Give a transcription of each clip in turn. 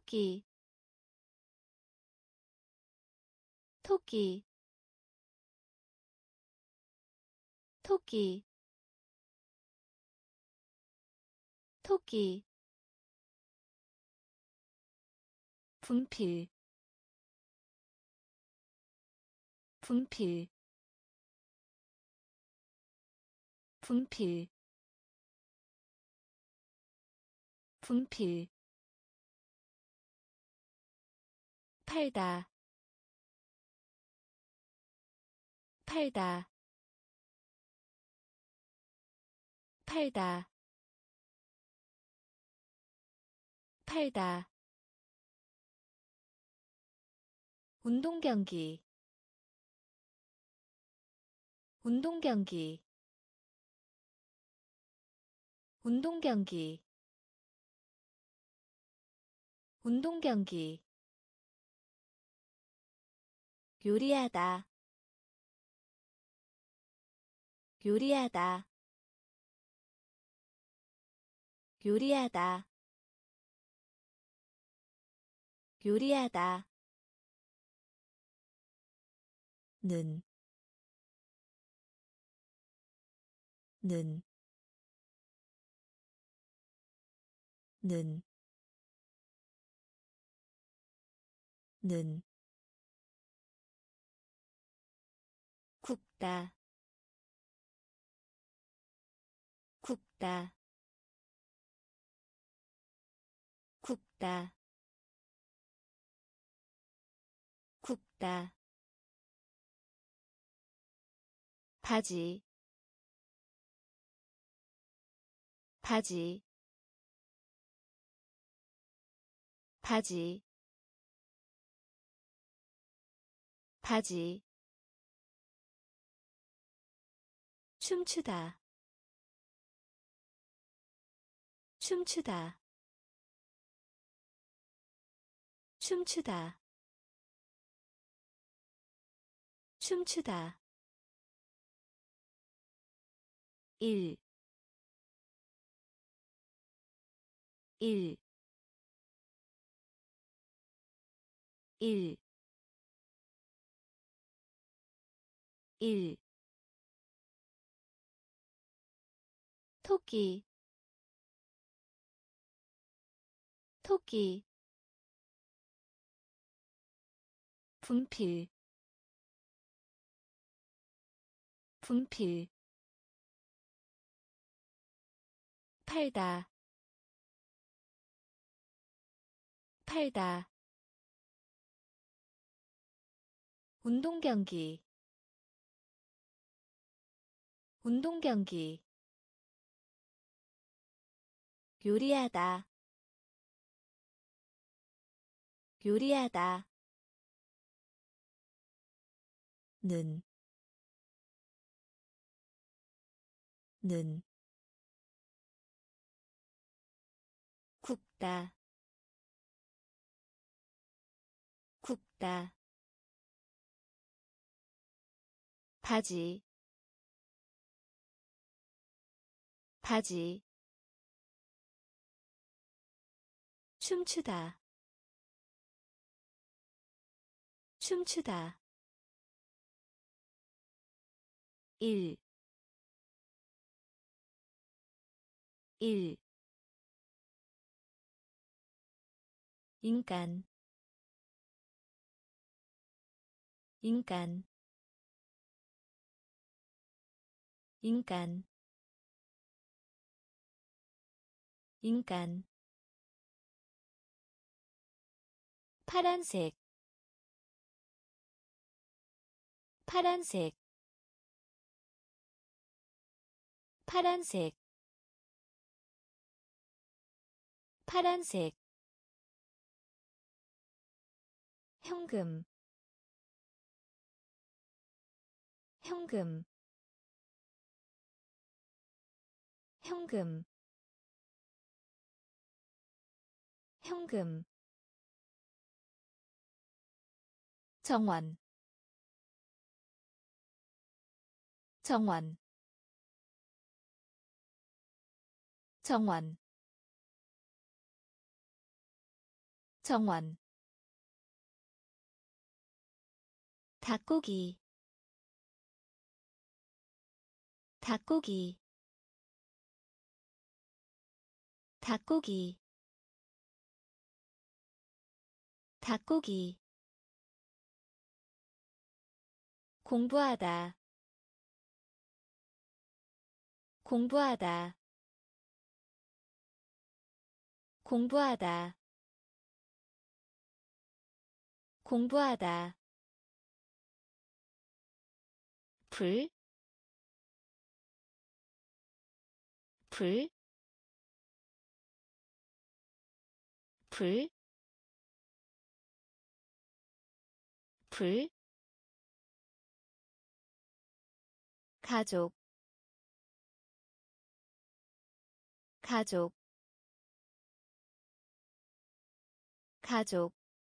토끼 토끼 토끼 토끼 분필 분필 분필 분필 팔다 팔다 팔다 팔다 운동경기 운동경기 운동경기 운동경기 요리하다 요리하다 요리하다 요리하다 는 굽다 굽다 굽다 굽다 바지 바지 바지 바지 춤추다 춤추다 춤추다 춤추다 일 일 일 일 토끼 토끼 분필 분필 팔다 팔다 운동경기 운동경기 요리하다 요리하다 는 굽다 굽다 바지 바지 춤추다 춤추다 일 인간 인간 인간 인간 파란색 파란색 파란색 파란색 현금 현금 현금 현금 정원 정원 정원 정원 닭고기 닭고기 닭고기 닭고기 공부하다 공부하다 공부하다 공부하다 불, 불, 불, 불, 가족, 가족, 가족,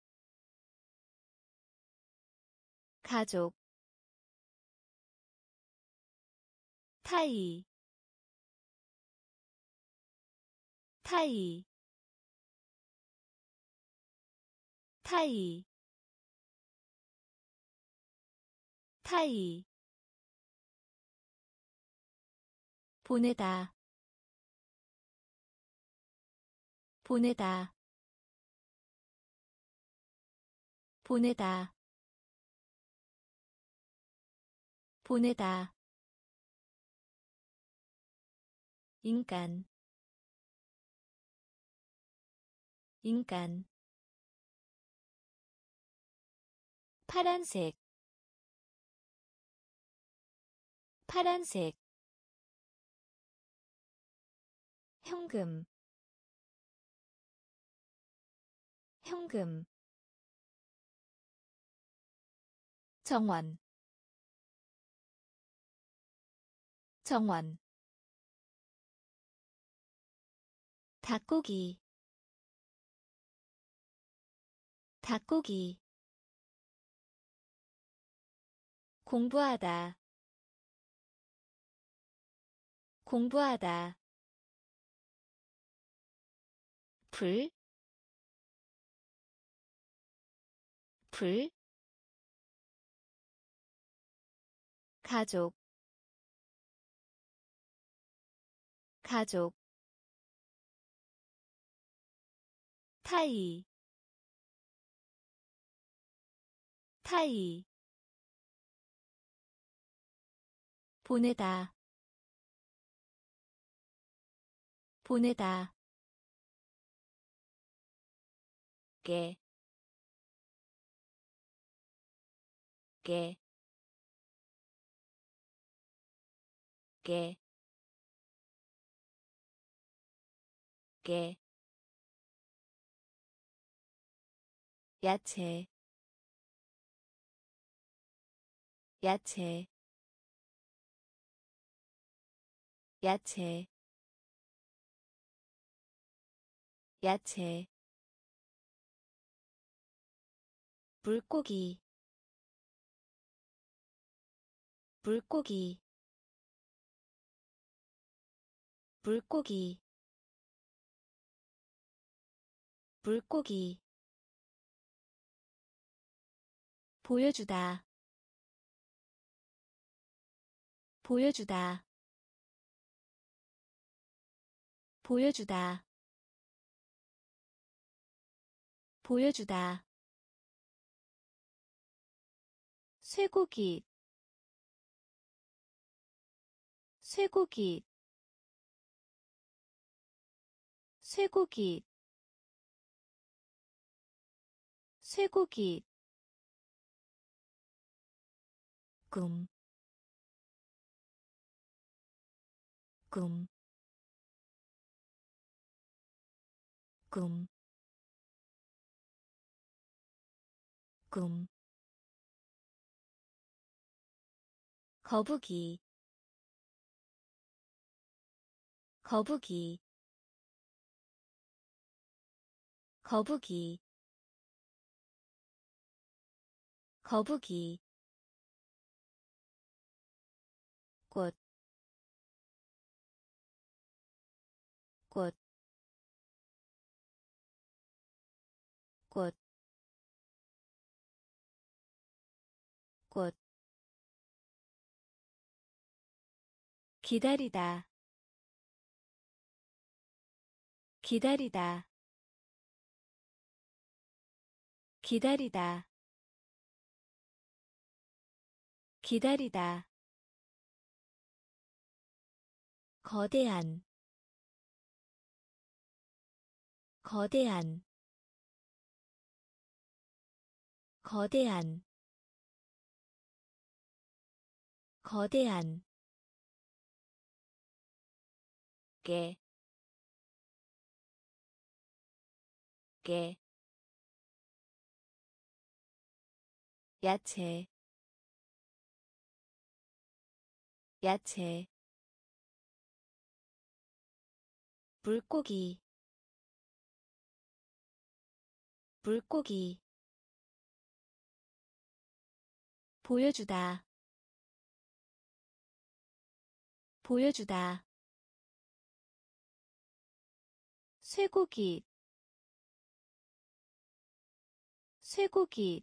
가족, 타이, 타이, 타이, 타이, 보내다, 보내다, 보내다, 보내다, 인간, 인간, 파란색, 파란색, 현금, 현금, 정원, 정원, 닭고기, 닭고기, 공부하다, 공부하다, 불, 불, 가족, 가족, 타이, 타이, 보내다, 보내다, 깨, 깨, 깨, 깨, 야채, 야채, 야채, 야채, 물고기, 물고기, 물고기, 물고기, 보여주다, 보여주다, 보여주다, 보여주다, 쇠고기, 쇠고기, 쇠고기, 쇠고기, 꿈, 꿈, 꿈, 꿈, 거북이, 거북이, 거북이, 거북이, 꽃, 꽃, 꽃, 꽃, 기다리다, 기다리다, 기다리다, 기다리다, 거대한, 거대한, 거대한, 거대한, 깨, 깨, 야채, 야채, 물고기, 물고기, 보여주다, 보여주다, 쇠고기, 쇠고기,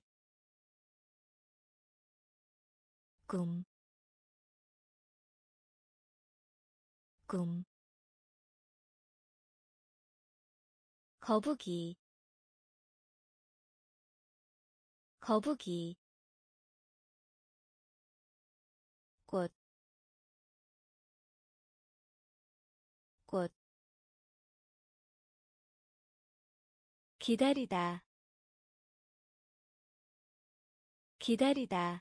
꿈, 꿈, 거북이, 거북이, 꽃, 꽃, 기다리다, 기다리다,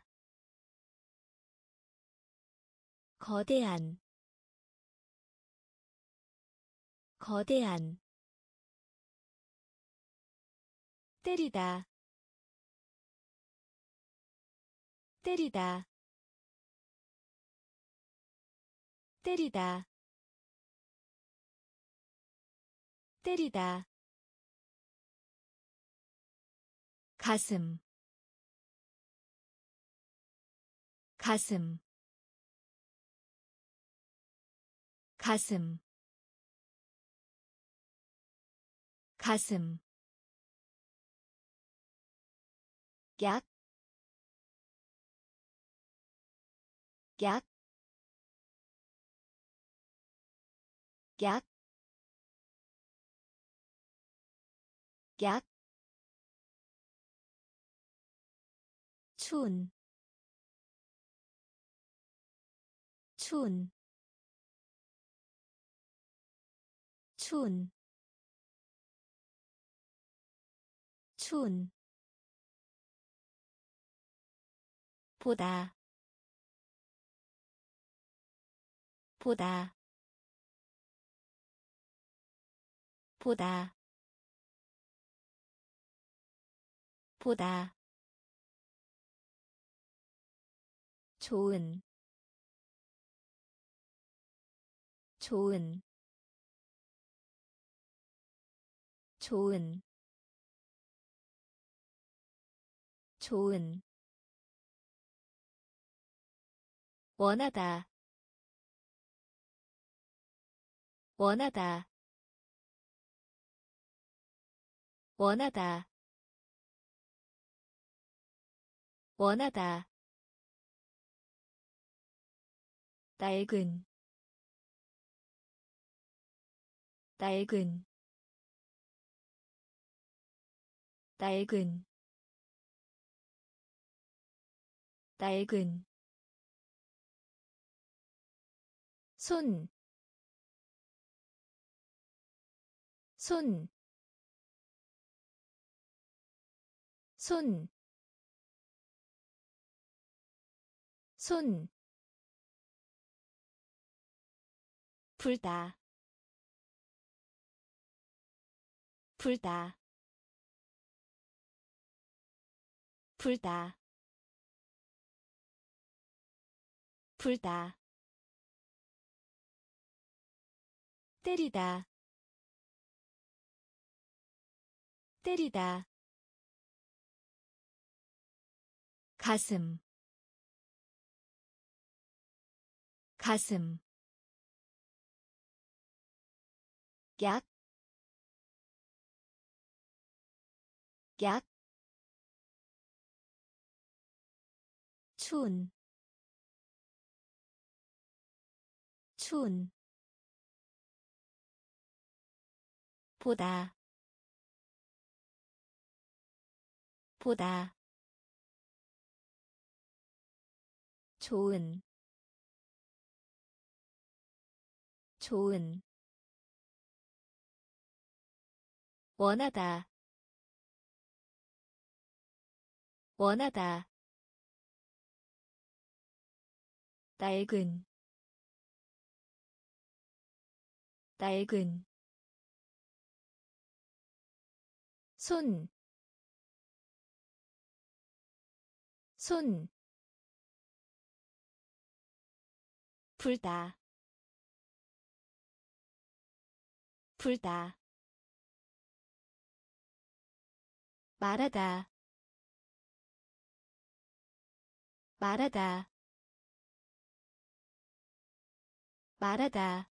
거대한, 거대한, 때리다, 때리다, 때리다, 때리다, 가슴, 가슴, 가슴, 가슴, 약, 약, 약, 약, 추운, 추운, 추운, 추운, 보다, 보다, 보다, 보다, 좋은, 좋은, 좋은, 좋은, 원하다, 원하다, 원하다, 원하다, 낡은, 낡은, 낡은, 낡은, 손, 손, 손, 손, 불다, 불다, 불다, 불다, 때리다, 때리다, 가슴, 가슴, 약, 약, 추운, 추운, 보다, 보다, 좋은, 좋은, 원하다, 원하다, 낡은, 낡은, 손, 손, 불다, 불다, 말하다, 말하다, 말하다,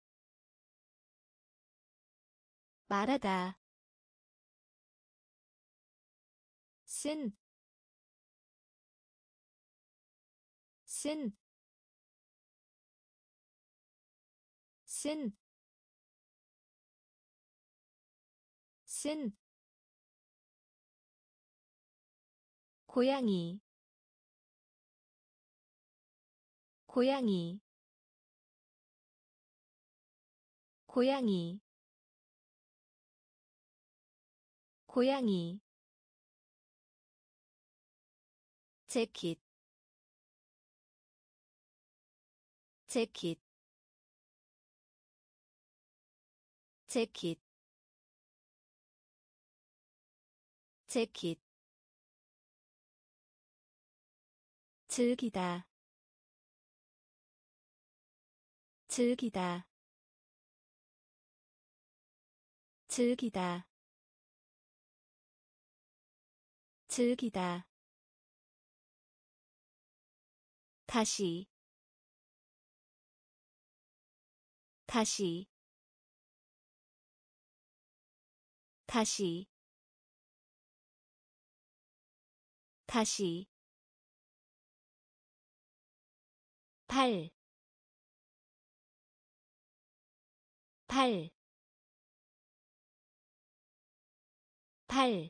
말하다, 쓴, 쓴, 쓴, 쓴, 고양이, 고양이, 고양이, 고양이, 재킷, 재킷, 재킷, 재킷, 즐기다, 즐기다, 즐기다, 즐기다, 다시, 다시, 다시, 다시, 팔, 팔, 팔,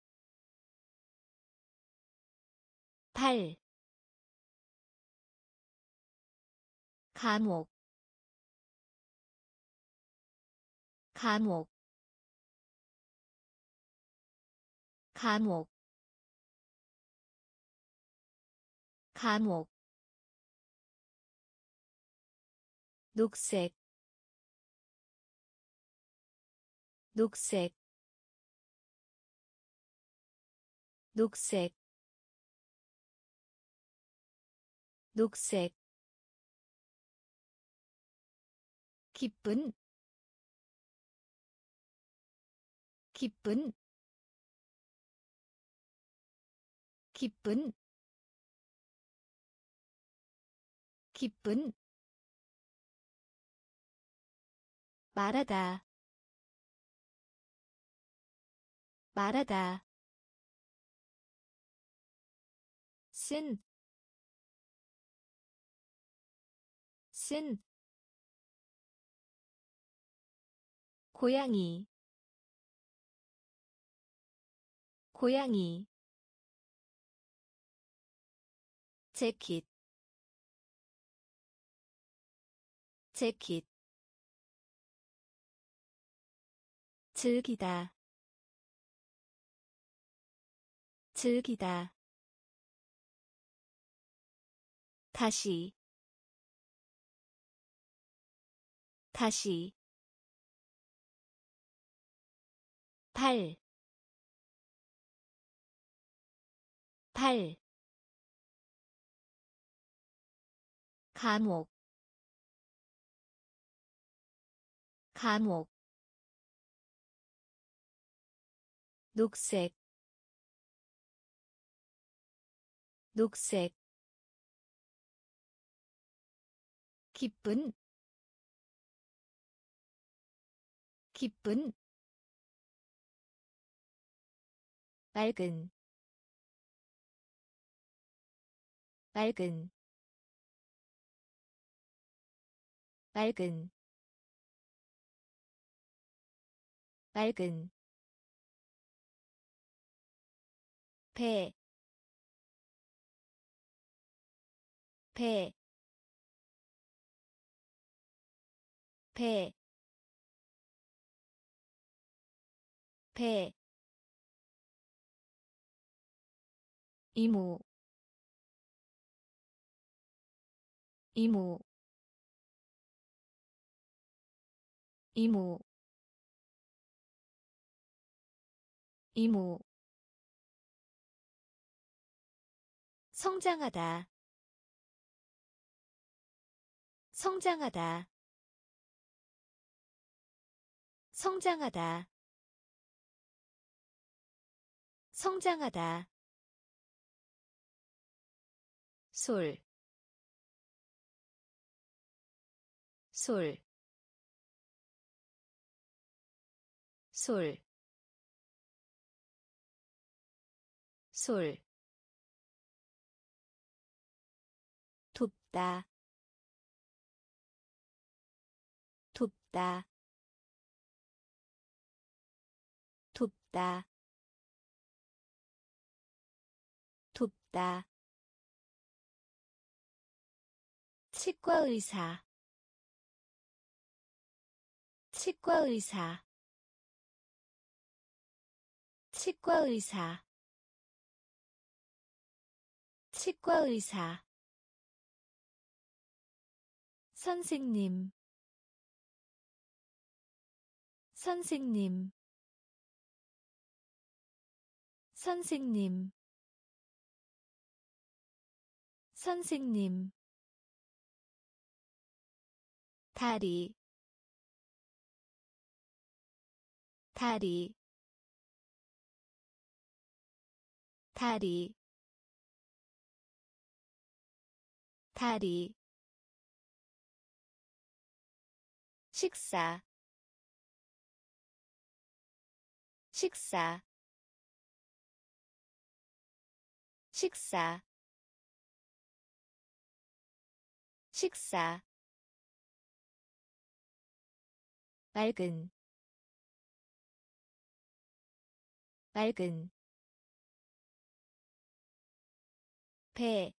팔, 감옥, 감옥, 감옥, 감옥, 녹색, 녹색, 녹색, 녹색, 기쁜, 기쁜, 기쁜, 기쁜, 말하다, 말하다, 쓴, 쓴, 고양이, 고양이, 재킷, 재킷, 즐기다, 즐기다, 다시, 다시, 팔, 팔, 감옥, 감옥, 녹색, 녹색, 기쁜, 기쁜, 맑은 맑은 맑은 맑은 배, 배, 배, 배, 이모, 이모, 이모, 이모, 성장하다, 성장하다, 성장하다, 성장하다, 솔, 솔, 솔, 솔, 돕다, 돕다, 돕다, 돕다, 치과 의사, 치과 의사, 치과 의사, 치과 의사, 선생님, 선생님, 선생님, 선생님, 다리, 다리, 다리, 다리, 식사, 식사, 식사, 식사, 맑은, 맑은, 배,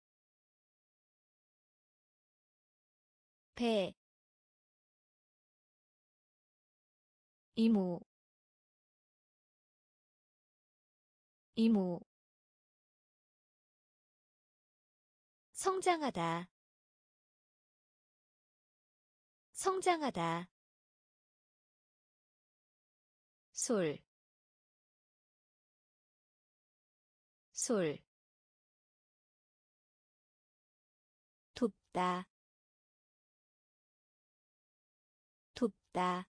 배, 이모, 이모, 성장하다, 성장하다, 솔, 솔, 돕다, 돕다,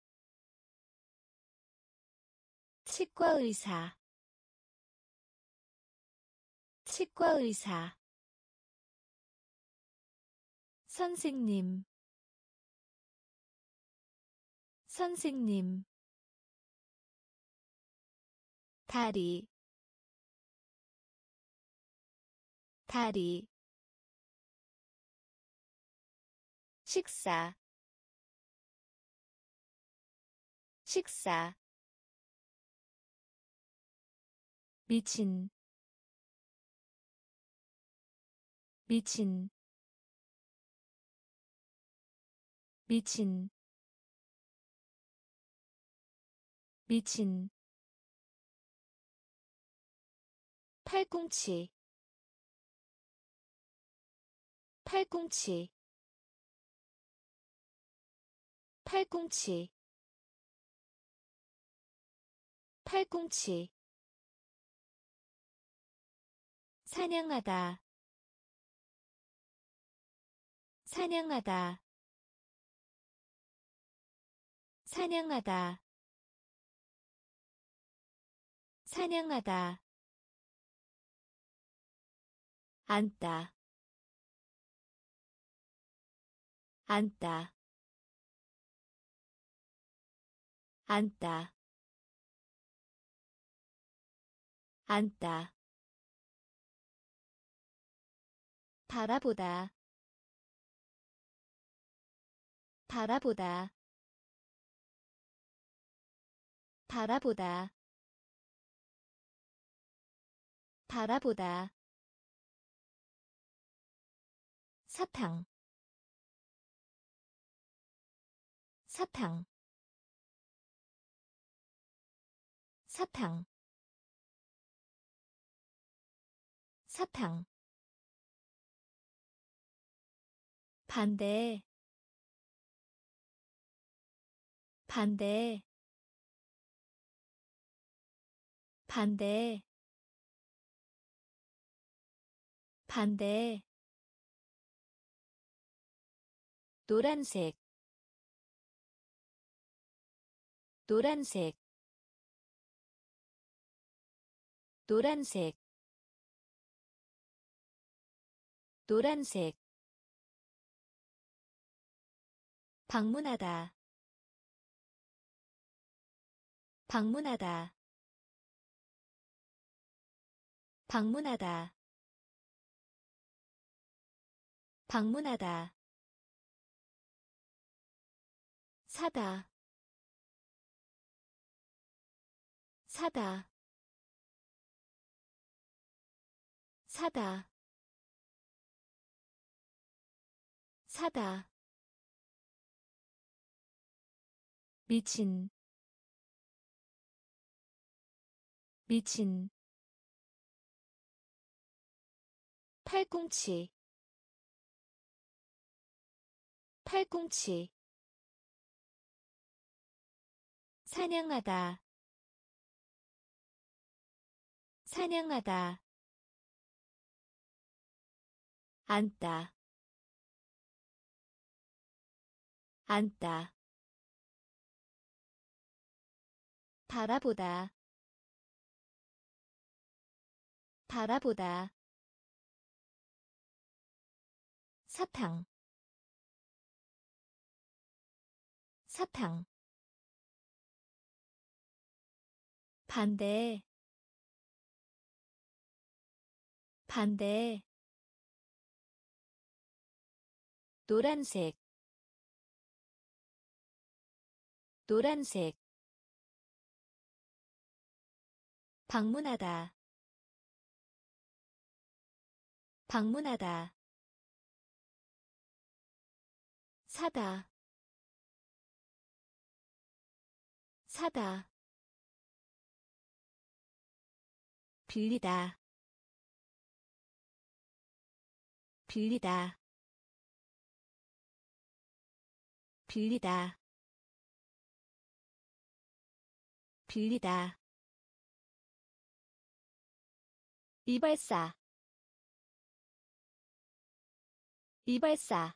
치과 의사, 치과 의사, 선생님, 선생님, 다리, 다리, 식사, 식사, 미친, 미친, 미친, 미친, 팔꿈치, 팔꿈치, 팔꿈치, 팔꿈치, 사냥하다, 사냥하다, 사냥하다, 사냥하다, 앉다, 앉다, 앉다, 앉다 바라보다 바라보다 바라보다 바라보다 사탕 사탕 사탕 사탕 반대 반대 반대 반대 노란색 노란색 노란색 노란색 방문하다 방문하다 방문하다 방문하다 사다 사다 사다 사다 미친 미친 팔꿈치 팔꿈치 사냥하다 사냥하다 앉다 앉다 바라보다 바라보다 사탕 사탕 반대 반대 노란색 노란색 방문하다 방문하다 사다 사다 빌리다 빌리다 빌리다 빌리다 이발사 이발사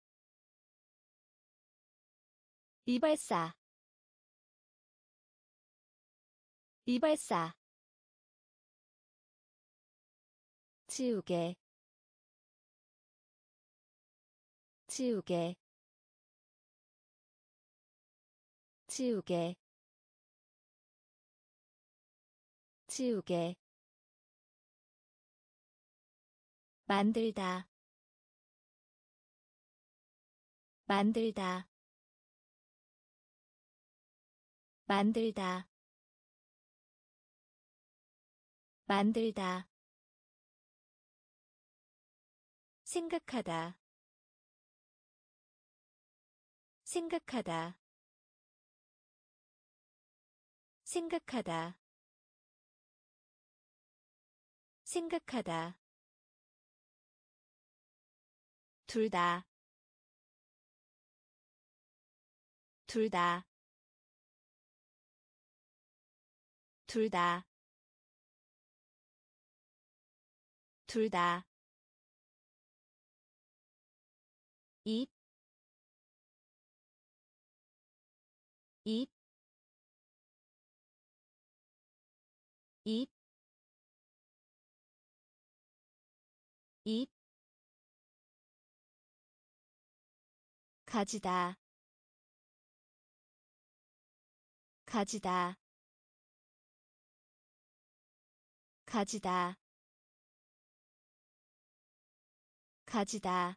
이발사 이발사 치우개 치우개 치우개 치우개 만들다 만들다 만들다 만들다 생각하다 생각하다 생각하다 생각하다 둘 다 둘 다 둘 다 둘 다 입, 입, 입, 입, 가지다, 가지다, 가지다 가지다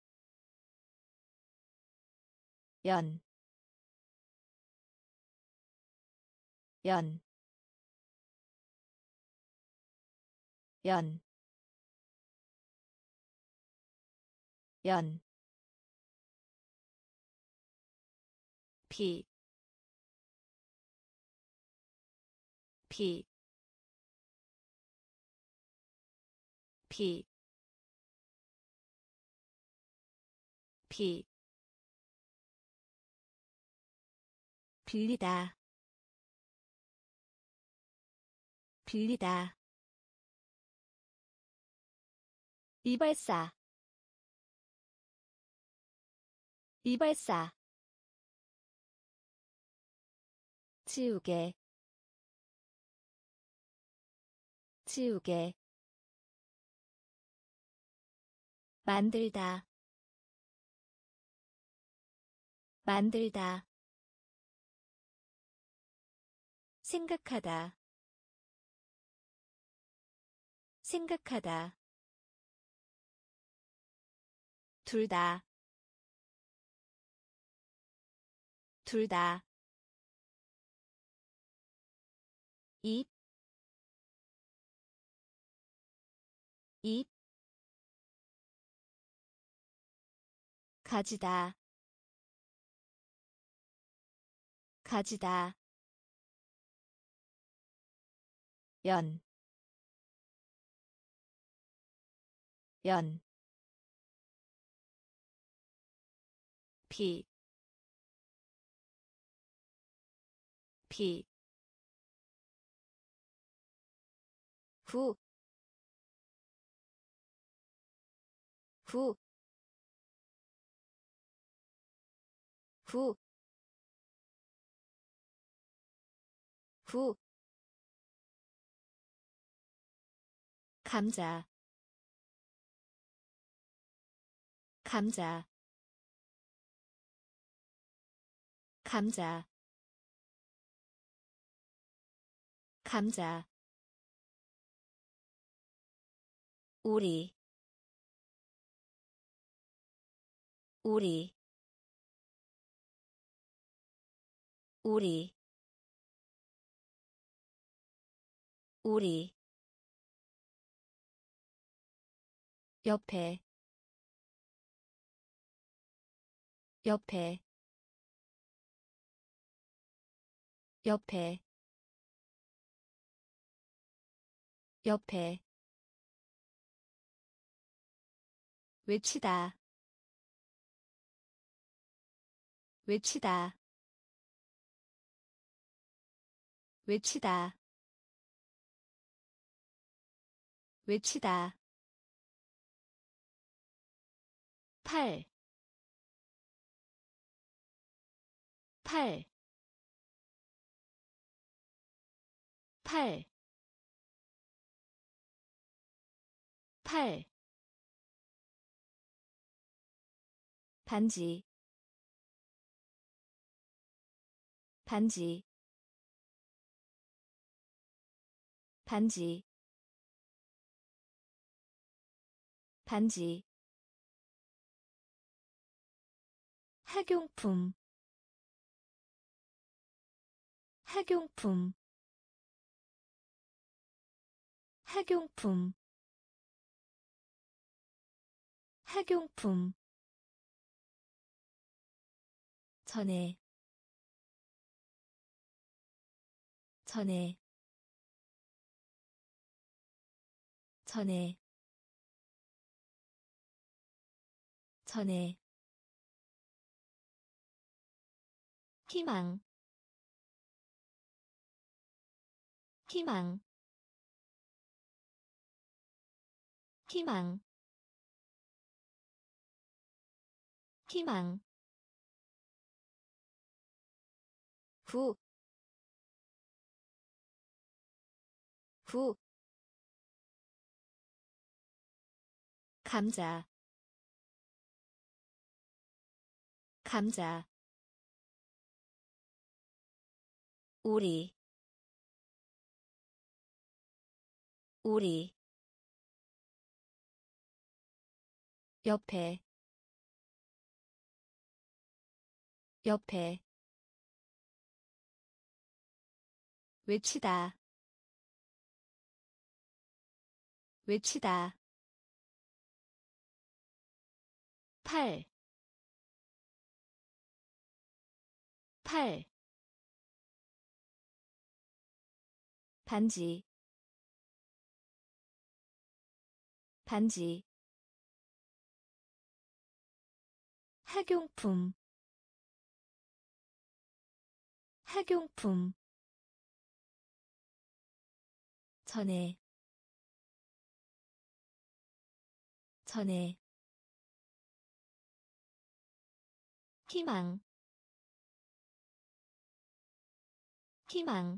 연, 연, 연, 연, 피, 피, 피, 피, 빌리다, 빌리다, 이발사, 이발사, 치우개, 치우개, 만들다, 만들다, 생각하다, 생각하다, 둘 다, 둘 다, 입, 입, 가지다, 가지다, 연, 연, 피, 피, 후, 후, 후, 후, 감자, 감자, 감자, 감자, 우리, 우리, 우리, 우리, 옆에, 옆에, 옆에, 옆에, 외치다, 외치다, 외치다, 외치다, 팔, 팔, 팔, 팔, 반지, 반지, 반지, 반지, 학용품, 학용품, 학용품, 학용품, 전에, 전에, 전에, 전에, 희망, 희망, 희망, 희망, 후, 후, 감자, 감자, 우리, 오리 옆에 옆에 외치다 외치다 팔 팔 반지 반지 학용품 학용품 전에 전에 희망 희망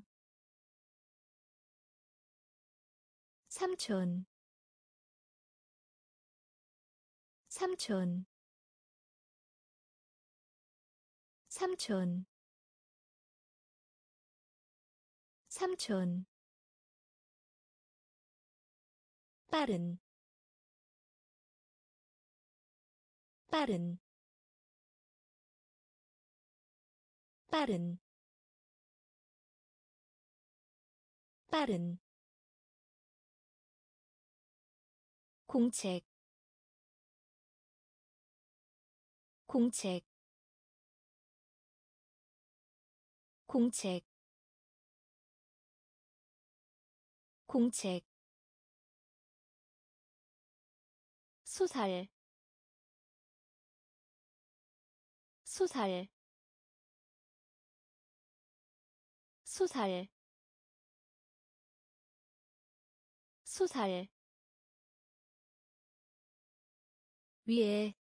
삼촌 삼촌 삼촌 삼촌 빠른 빠른 빠른 빠른 공책 공책 공책 공책 소살 소살 소살 소살 위에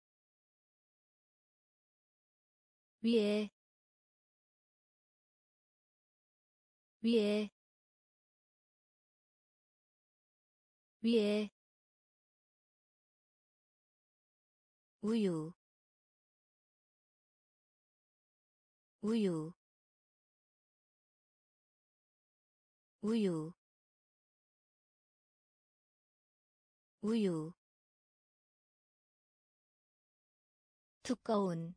위에 위에 위에 우유 우유 우유 우유 두꺼운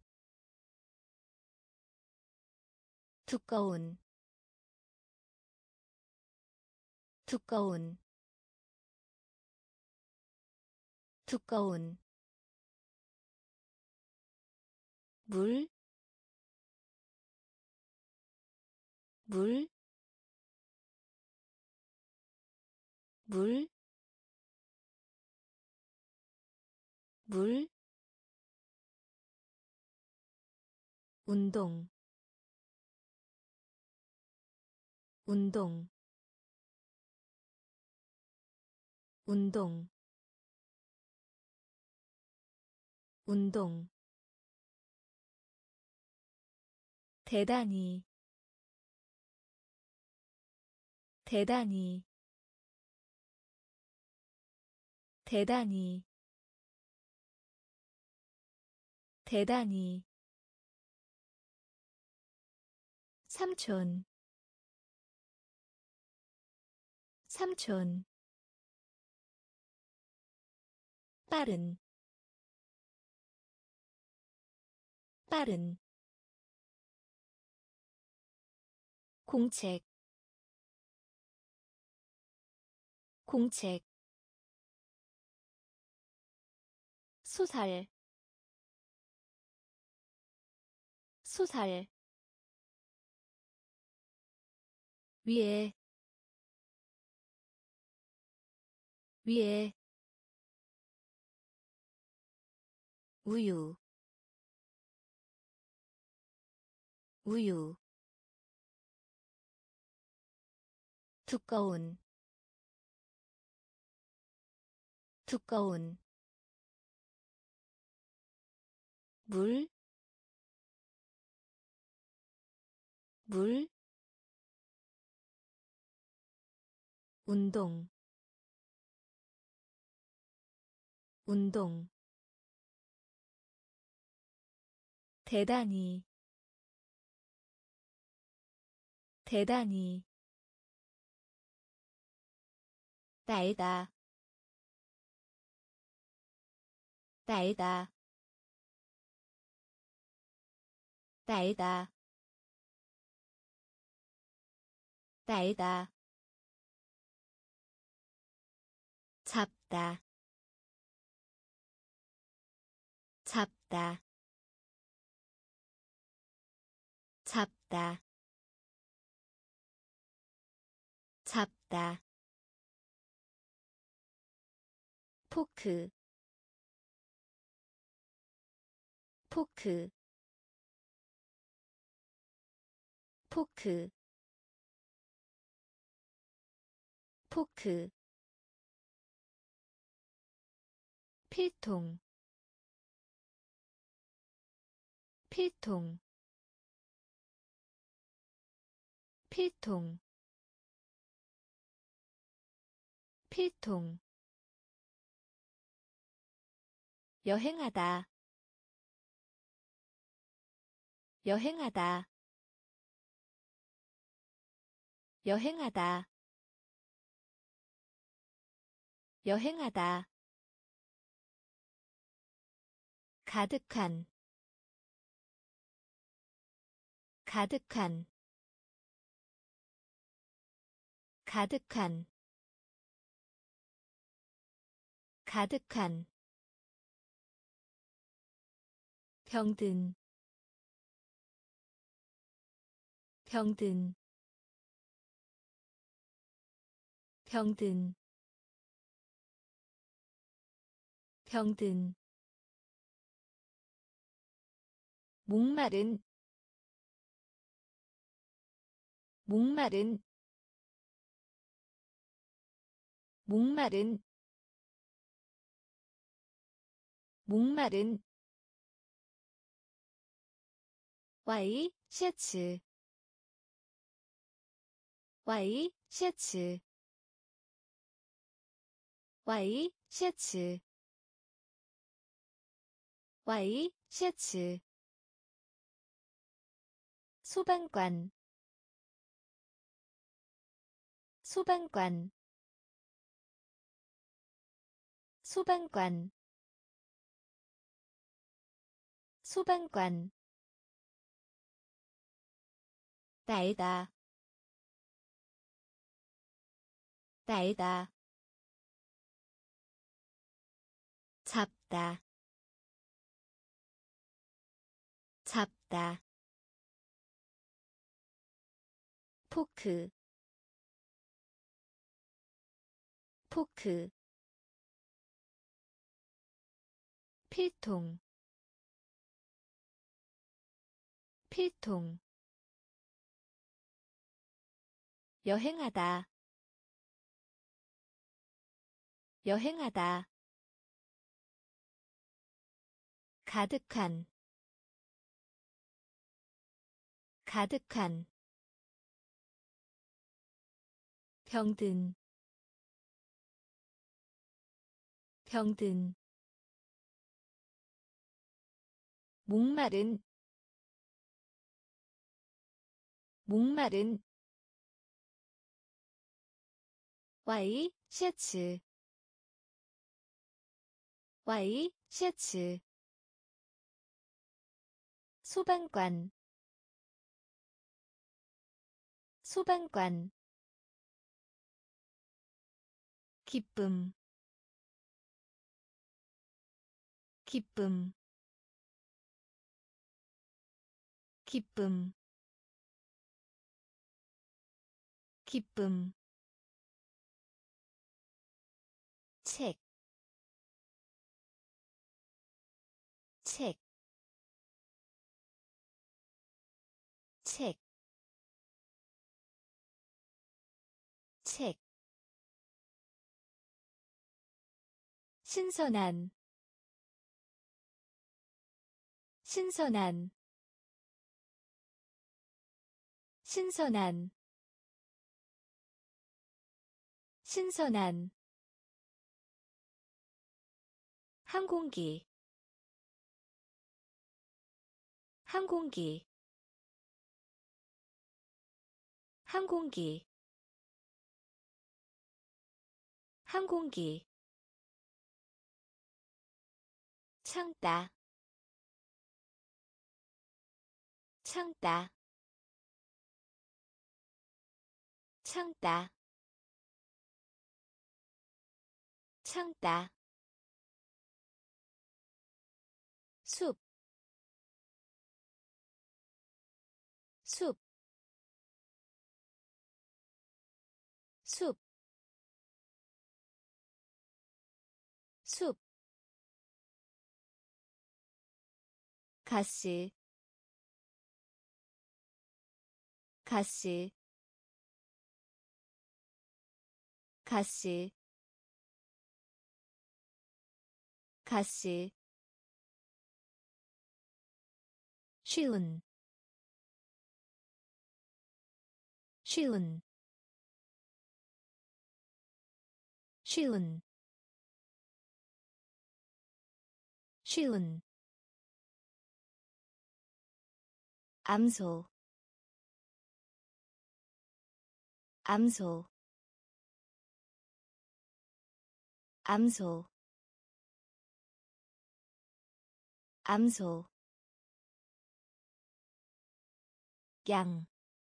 두꺼운 두꺼운 두꺼운 물, 물, 물, 물, 운동, 운동, 운동, 운동, 대단히, 대단히, 대단히, 대단히, 삼촌, 삼촌, 빠른, 빠른, 공책, 공책, 소살, 소살, 위에, 위에, 우유, 우유, 두꺼운, 두꺼운, 물, 물, 운동, 운동, 대단히, 대단히, 달다 달다 달다 달다 잡다 잡다 잡다 잡다 포크 포크 포크 포크 필통 필통 필통 필통 여행하다 여행하다 여행하다 여행하다 가득한 가득한 가득한 가득한 병든 병든 병든 병든 목마른 목마른 목마른 목마른 와이 셔츠 와이 셔츠 와이 셔츠 와이 셔츠 소방관 소방관 소방관 소방관 달다 달다 잡다 잡다 포크 포크 필통 필통 여행하다 여행하다 가득한 가득한 병든 병든 목마른 목마른 와이 셔츠 와이 셔츠 소방관 소방관 기쁨 기쁨 기쁨 기쁨 책, 책, 책, 책. 신선한, 신선한, 신선한, 신선한. 항공기, 항공기, 항공기, 항공기 참다 참다 참다 참다 숲, 숲, 숲, 숲, 가시, 가시, 가시, 가시, 쉬운, 쉬운, 쉬운, 쉬운, 암소, 암소, 암소, 암소, 양,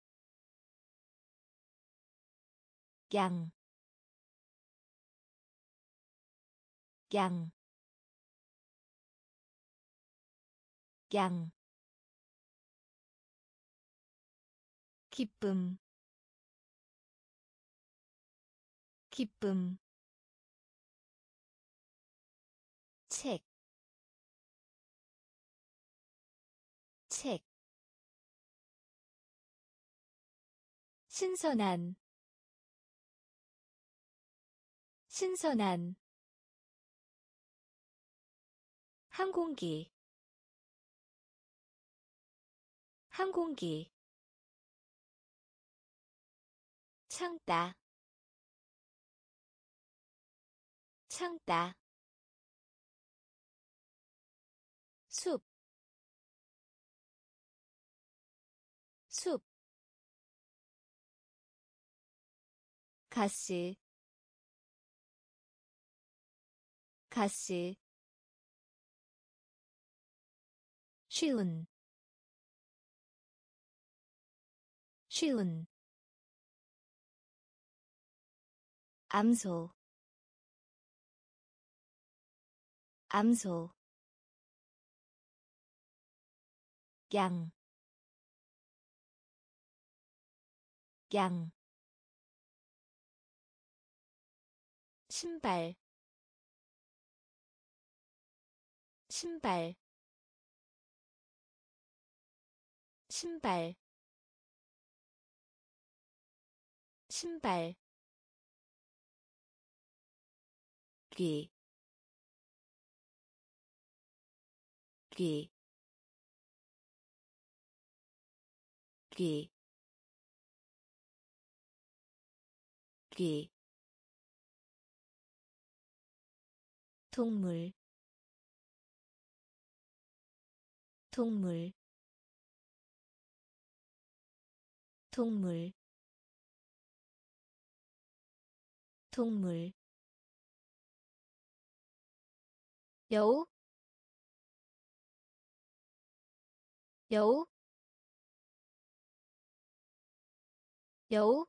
양, 양, 양, 기쁨, 기쁨, 책, 책, 신선한, 신선한, 항공기, 항공기, 참다, 참다, 숲, 숲, 가시, 가시, 쉬운, 쉬운, 암소, 암소, 양, 양, 신발, 신발, 신발, 신발, 귀, 귀, 귀, 귀, 동물, 동물, 동물, 동물, 여우, 여우, 여우,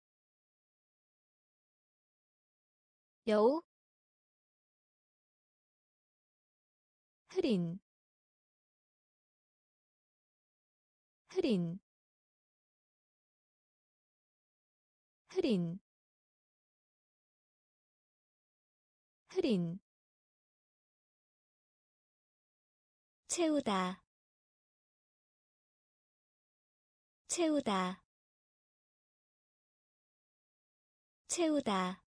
여우, 흐린, 흐린, 흐린, 흐린, 채우다, 채우다, 채우다,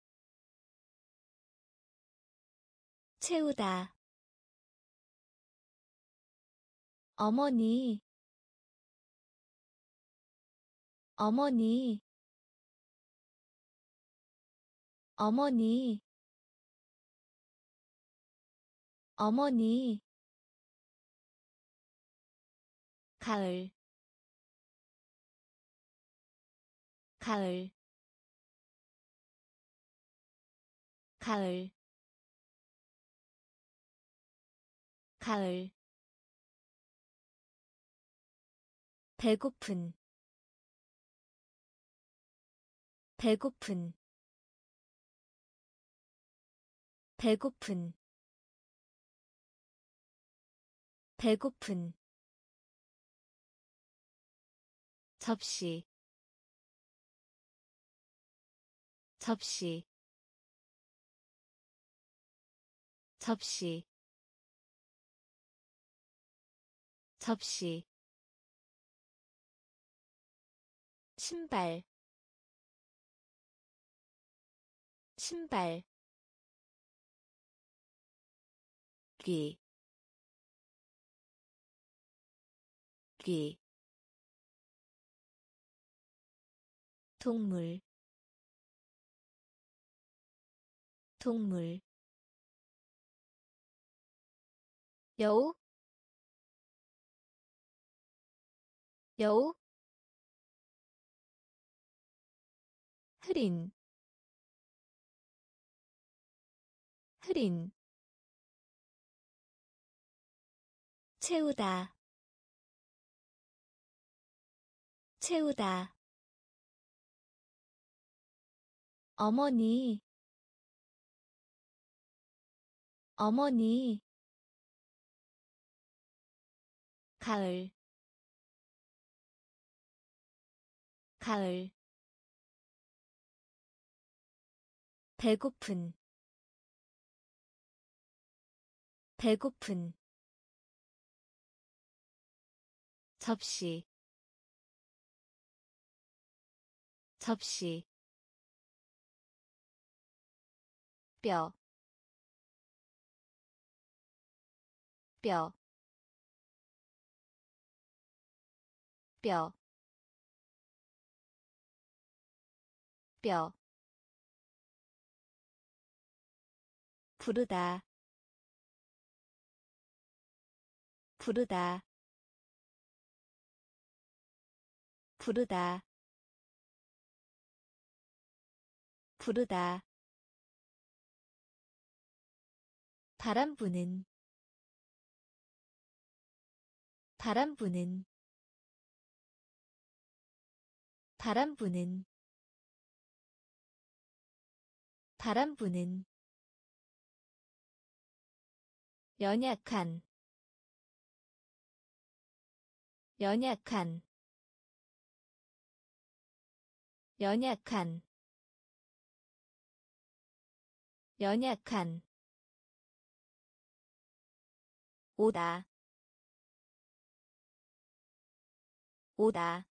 채우다, 어머니, 어머니, 어머니, 어머니, 가을, 가을, 가을 가을 배고픈 배고픈 배고픈 배고픈 접시 접시 접시 접시 신발 신발 귀 귀 동물 동물 여우 여우 흐린 흐린 채우다 채우다 어머니 어머니 가을 가을 배고픈 배고픈 접시 접시 뼈 뼈 뼈 뼈 부르다 부르다 부르다 부르다 바람 부는 바람 부는 바람 부는 바람 부는 연약한 연약한 연약한 연약한 오다 오다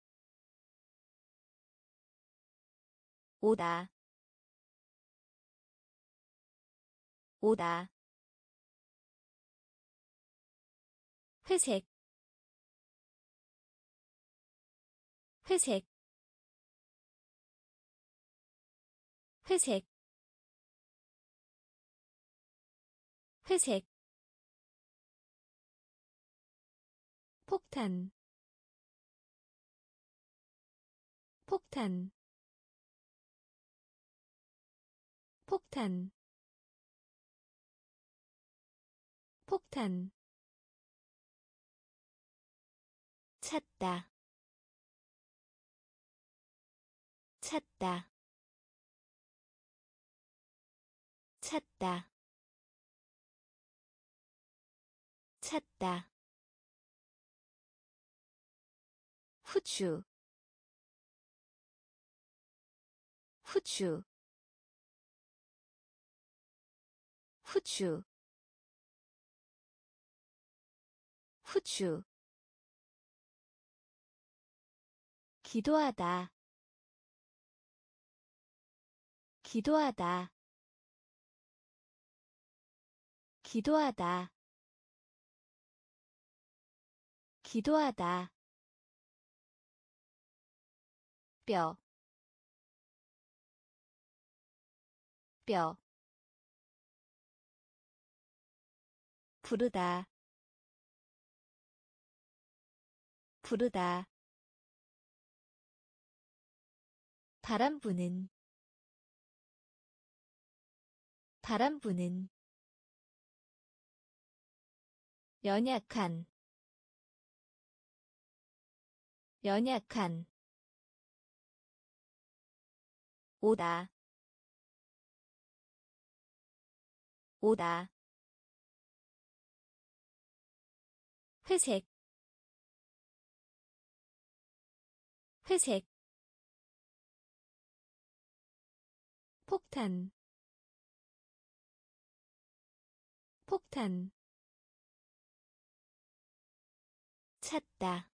오다 오다 회색 회색 회색 회색 폭탄 폭탄 폭탄 폭탄 찾다 찾다 찾다 찾다 후추 후추 후추 후추 기도하다 기도하다 기도하다 기도하다 뼈 뼈 부르다 부르다 바람 부는 바람 부는 연약한 연약한 오다 오다 회색 회색 폭탄 폭탄 찾다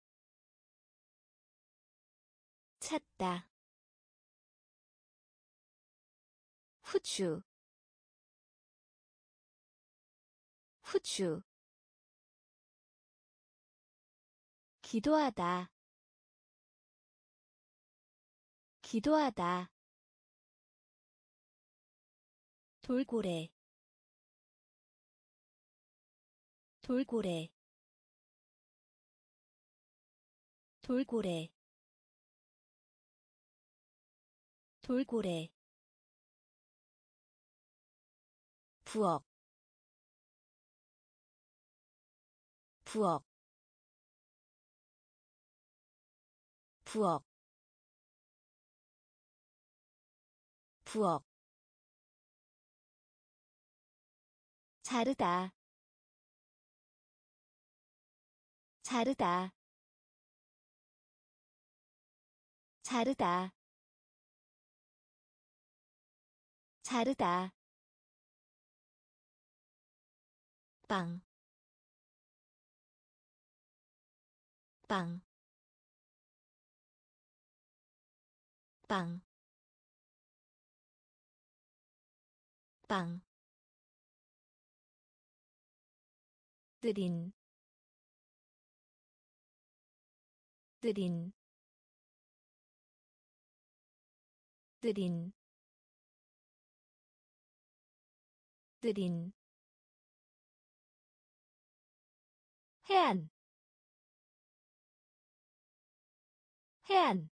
찾다 후추 후추 기도하다 기도하다 돌고래 돌고래 돌고래 돌고래 부엌 부엌 부엌 부엌 자르다 자르다 자르다 자르다 빵, 빵, 빵, 빵, 느린, 느린, 느린, 느린, 해안, 해안,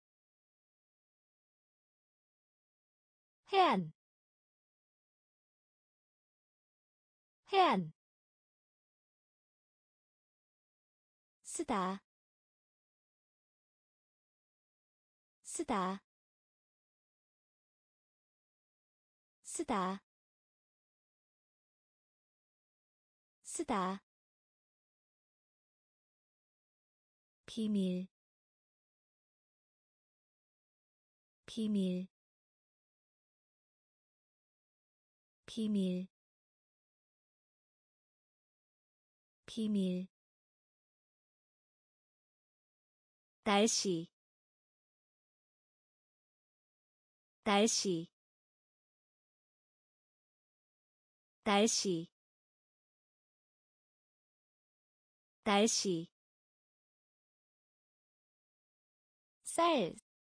해안, 해안, 쓰다, 쓰다, 쓰다, 쓰다, 비밀, 비밀, 비밀, 비밀, 날씨, 날씨, 날씨, 날씨, 쌀,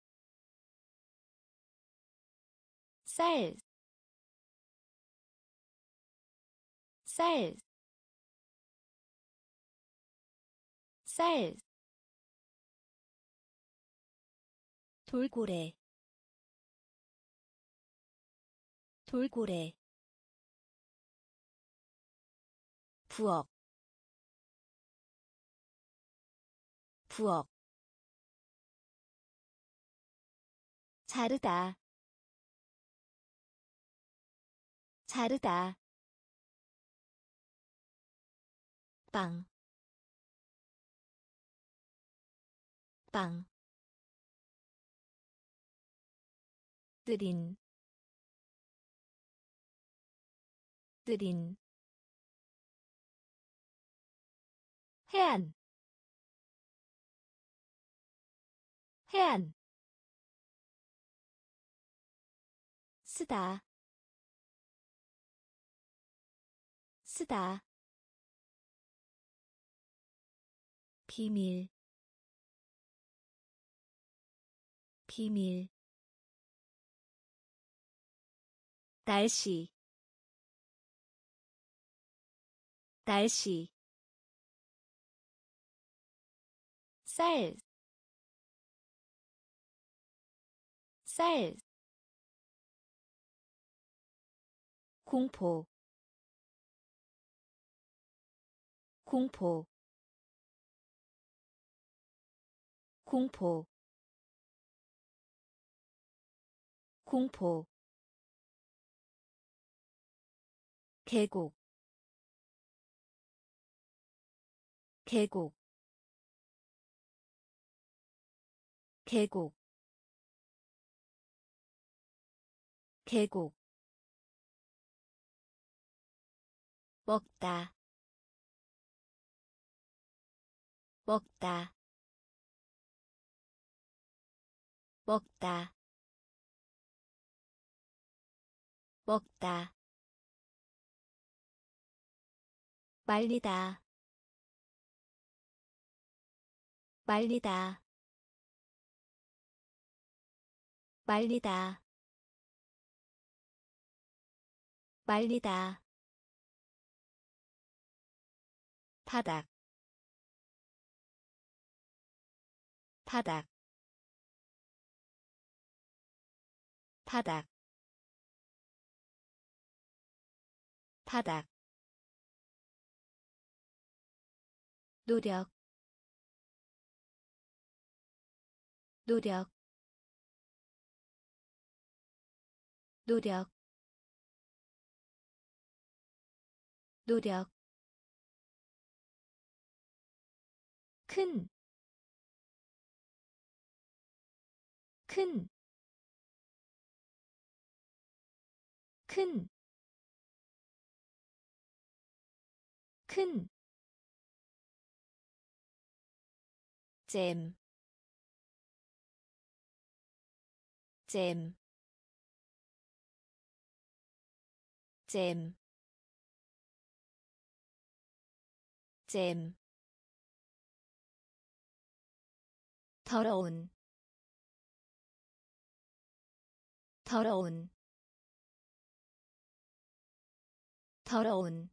쌀, 쌀, 쌀, 돌고래, 돌고래, 부엌, 부엌, 자르다, 자르다, 빵, 빵, 느린, 느린, 해안, 해안, 쓰다, 쓰다, 비밀, 비밀, 날씨, 날씨, 쌀, 쌀, 공포 공포 공포 공포 계곡 계곡 계곡 계곡 먹다 먹다 먹다 먹다 말리다 말리다 말리다 말리다 바닥 바닥 바닥 바닥 노력 노력 노력 노력 큰, 큰, 큰, 큰, 잼, 잼, 잼, 잼, 더러운, 더러운, 더러운,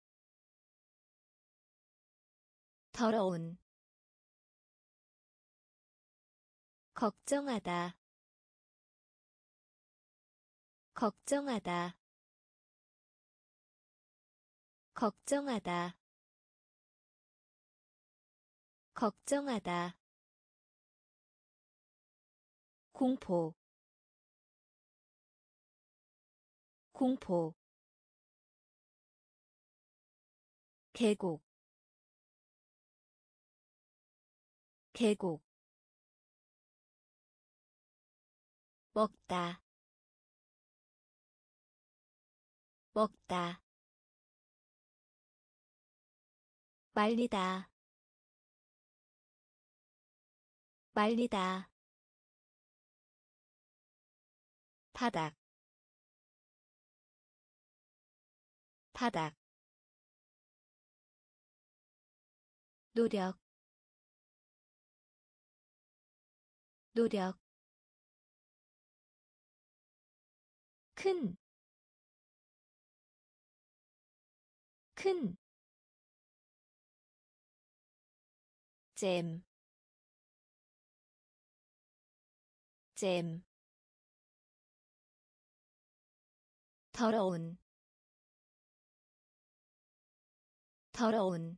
더러운, 걱정하다, 걱정하다, 걱정하다, 걱정하다, 공포, 공포, 계곡, 계곡, 먹다, 먹다, 말리다, 말리다, 바닥, 바닥, 노력, 노력, 큰, 큰, 잼, 잼, 더러운, 더러운,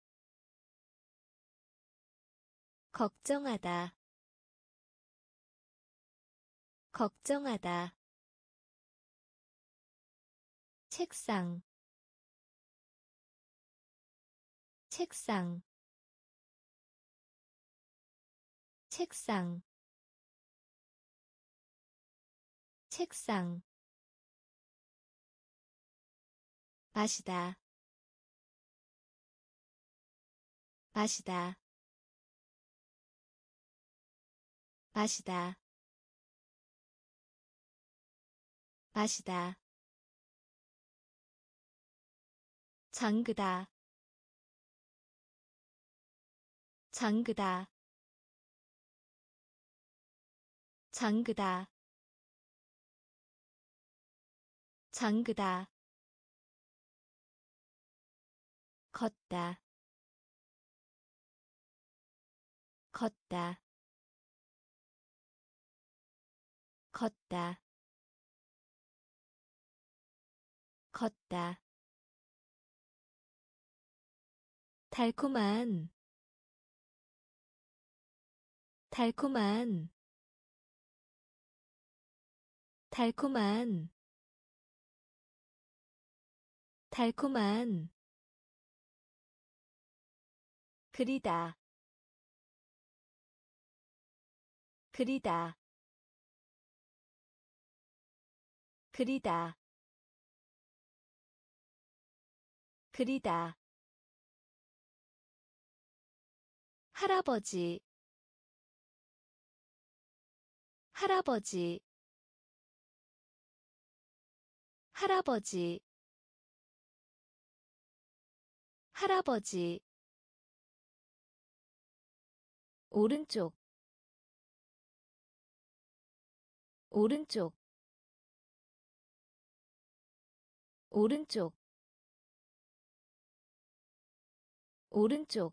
걱정하다, 걱정하다, 책상, 책상, 책상, 책상, 마시다, 마시다, 마시다, 마시다, 잠그다, 잠그다, 잠그다, 잠그다, 걷다, 걷다, 걷다, 걷다 달콤한 달콤한 달콤한 달콤한 그리다 그리다 그리다 그리다 할아버지 할아버지 할아버지 할아버지 오른쪽 오른쪽 오른쪽 오른쪽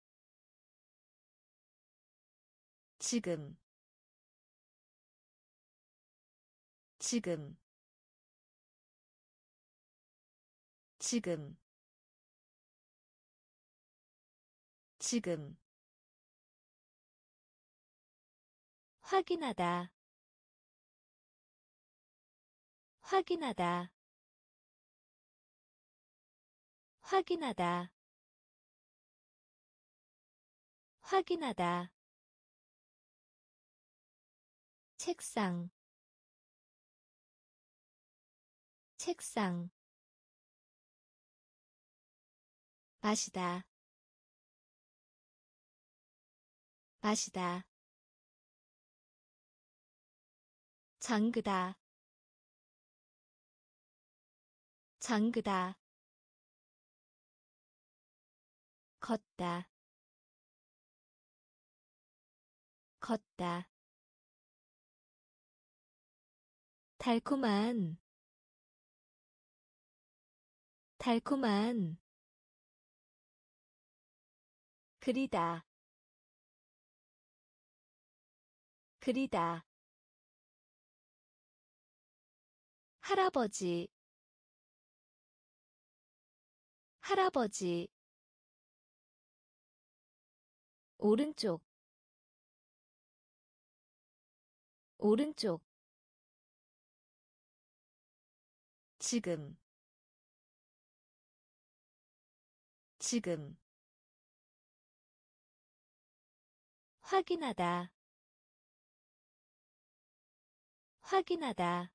지금 지금 지금 지금 확인하다 확인하다 확인하다 확인하다 책상 책상 마시다 마시다 잠그다 잠그다 걷다 걷다 달콤한 달콤한 그리다 그리다 할아버지 할아버지 오른쪽 오른쪽 지금 지금 확인하다 확인하다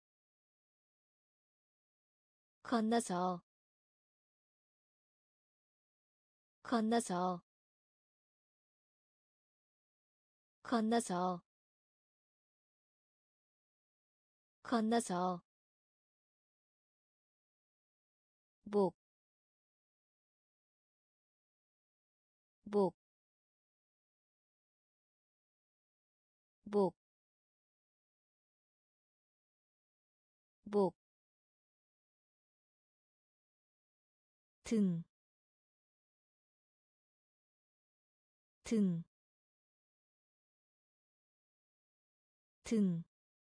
건너서 건너서 건너서 건너서 목, 목, 목, 목, 등, 등, 등,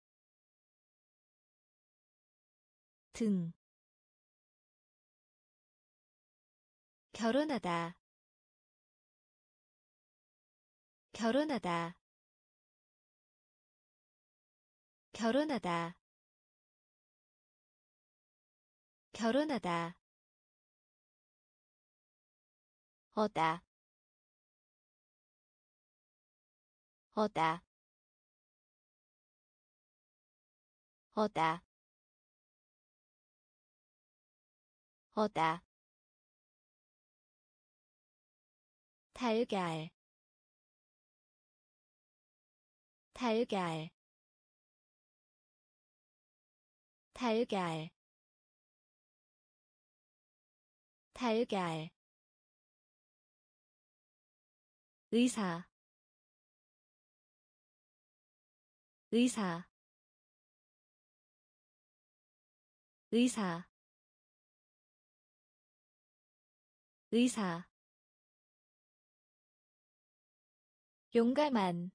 등, 결혼하다, 결혼하다, 결혼하다, 결혼하다, 어다, 어다, 어다, 어다, 달걀, 달걀, 달걀, 달걀, 의사, 의사, 의사, 의사, 용감한,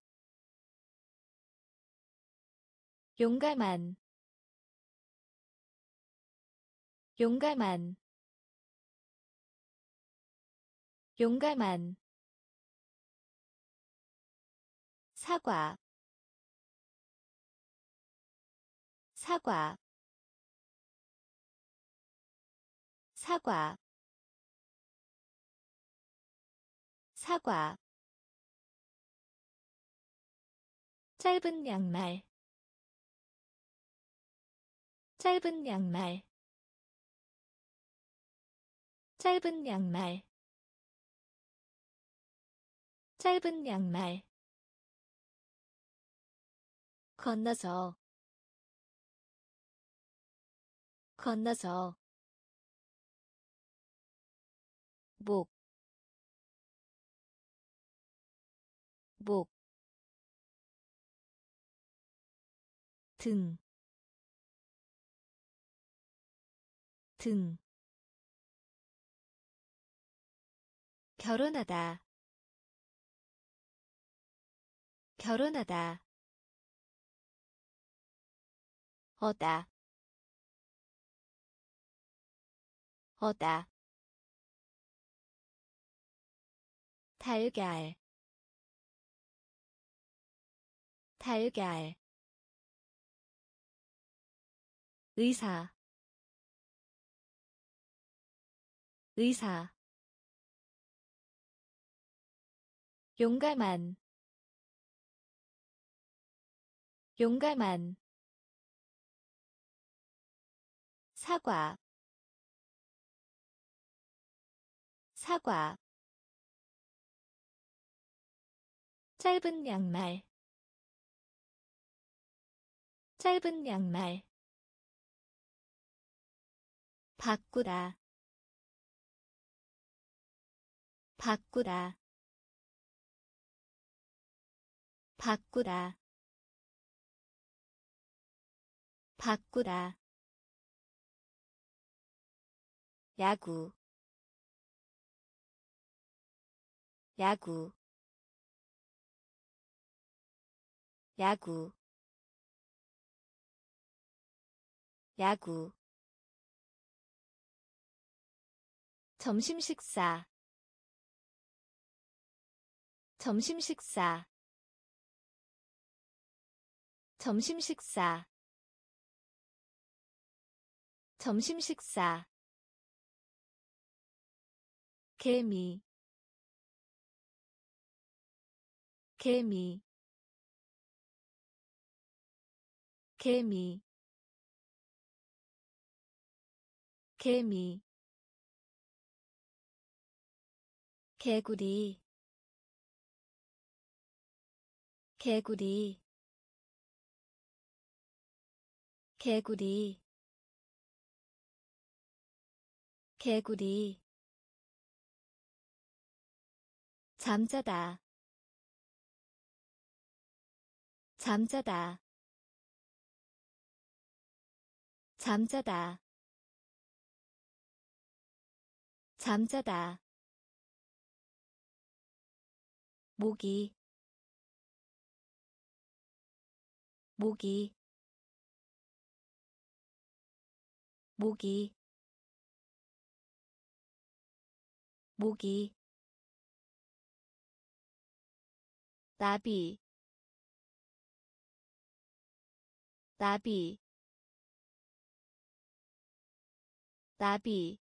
용감한, 용감한 용감한 사과 사과 사과 사과 짧은 양말 짧은 양말 짧은 양말 짧은 양말 건너서 건너서 목, 목, 등, 등, 결혼하다, 결혼하다, 어다, 어다, 달걀, 달걀, 의사, 의사, 용감한, 용감한, 사과, 사과, 짧은 양말, 짧은 양말, 바꾸다, 바꾸다, 바꾸다, 바꾸다, 야구, 야구, 야구, 야구, 점심 식사, 점심 식사, 점심 식사, 점심 식사, 개미, 개미, 개미, 개미, 개구리, 개구리, 개구리, 개구리, 잠자다, 잠자다, 잠자다, 잠자다, 모기, 모기, 모기, 모기, 나비, 나비, 나비,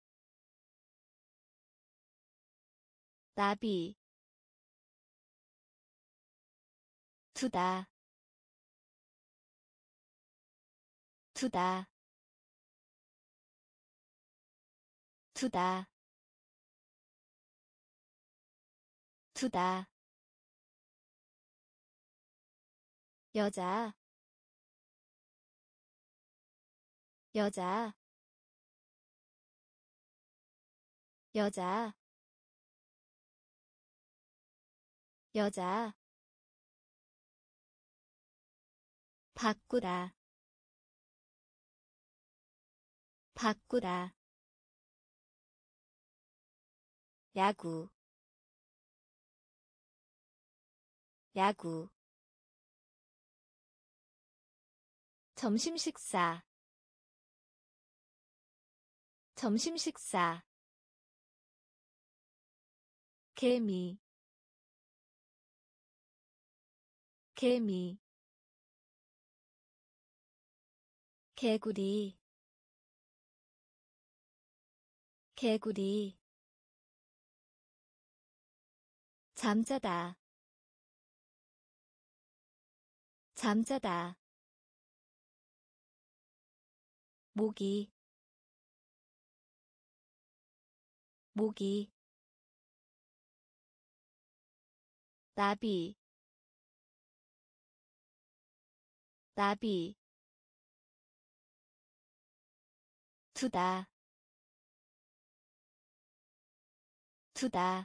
나비, 두다, 두다, 두다, 두다, 여자, 여자, 여자, 여자, 바꾸다, 바꾸다, 야구, 야구, 점심 식사, 점심 식사 개미 개미 개구리 개구리 잠자다 잠자다 모기 모기 나비 나비 두다 두다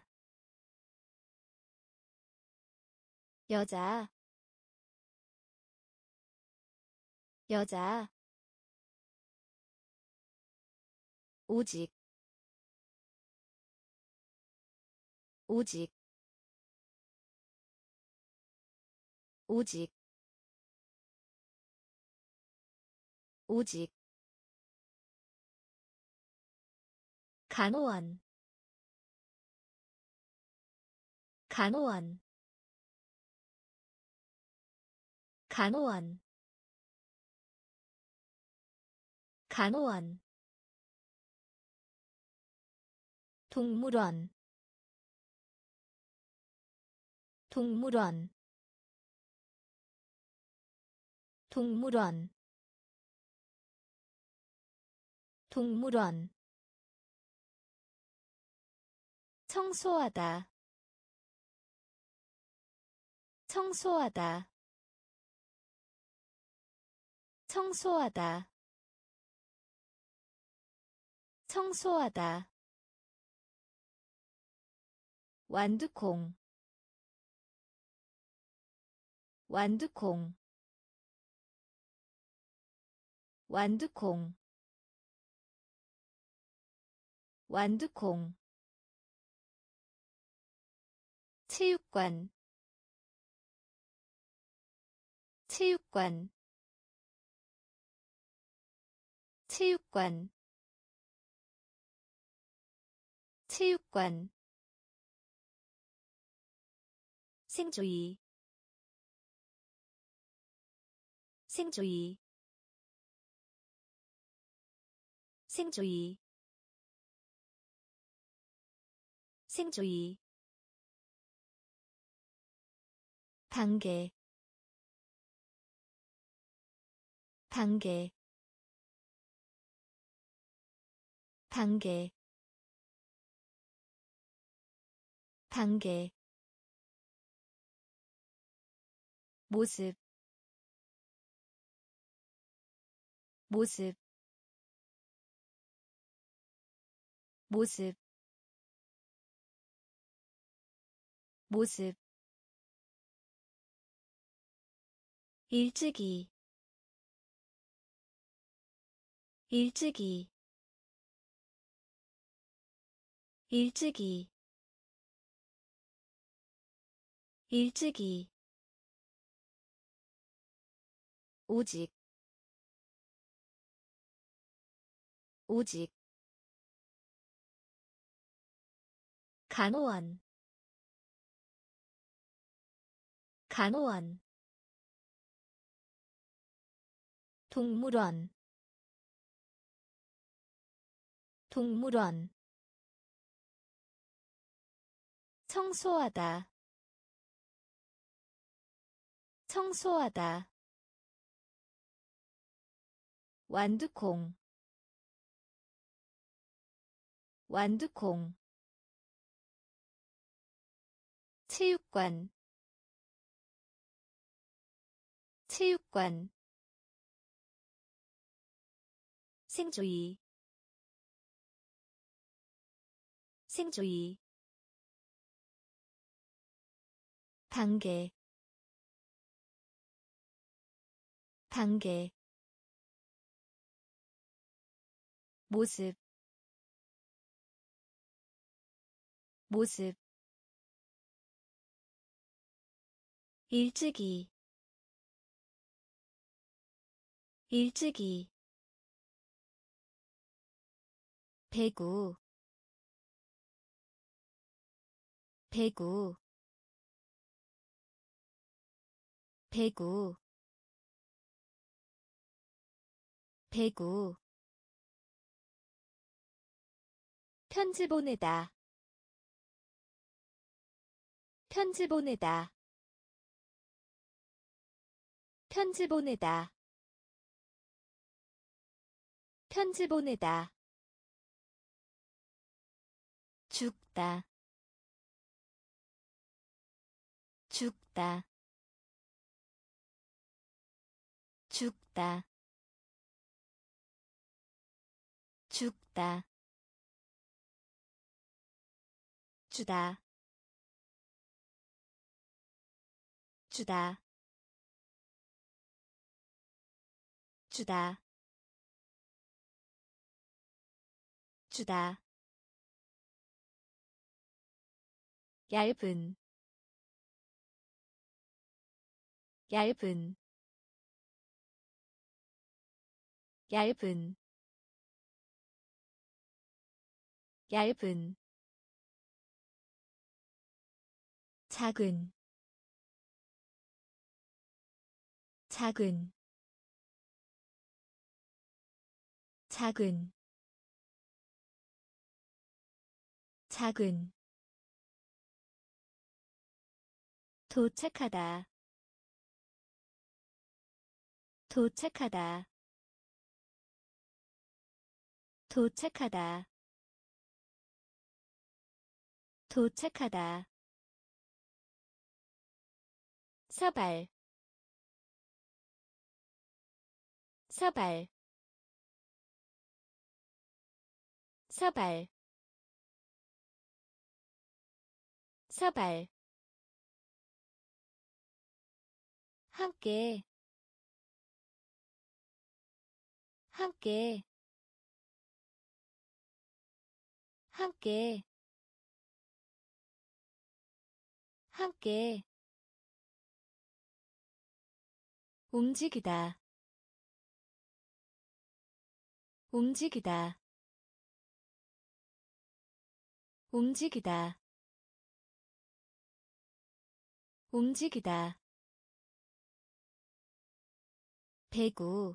여자 여자 오직 오직 오직 오직 간호원 간호원 간호원 간호원 동물원 동물원 동물원 동물원 청소하다 청소하다 청소하다 청소하다 완두콩 완두콩 완두콩 완두콩 체육관 체육관 체육관 체육관 생조위 생조위 생조위 생조위 단계 단계 단계 단계 모습 모습 모습 모습 일찍이 일찍이 일찍이 일찍이 오직 오직 간호원 간호원 동물원 동물원 청소하다 청소하다 완두콩 완두콩 체육관 체육관 생조위 생조위 단계 단계 모습 모습 일찍이 일찍이 배구 배구 배구 배구 편지 보내다 편지 보내다 편지 보내다 편지 보내다 죽다 죽다 죽다 죽다 주다 주다 주다 주다 얇은 얇은 얇은 얇은 작은 작은 작은 작은 도착하다 도착하다 도착하다 도착하다 서발 서발 서발 서발 함께 함께 함께 함께 움직이다 움직이다 움직이다 움직이다 배구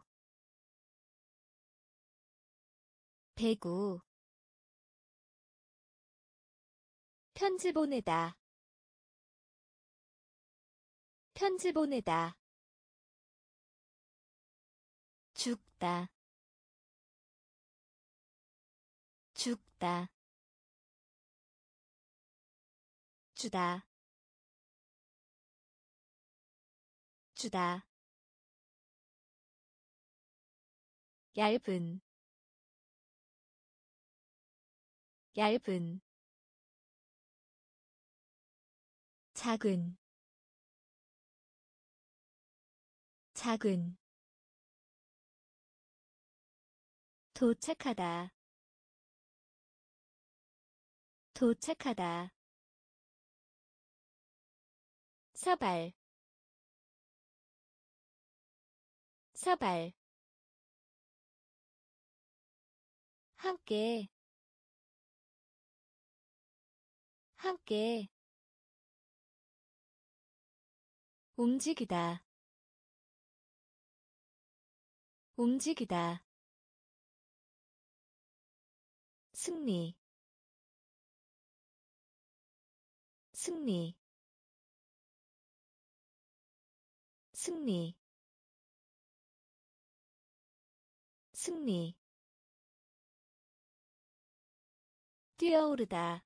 배구 편지 보내다 편지 보내다 죽다 죽다 주다 주다 얇은 얇은 작은 작은 도착하다 도착하다 서발 서발 함께 함께 움직이다 움직이다 승리 승리 승리 승리 뛰어오르다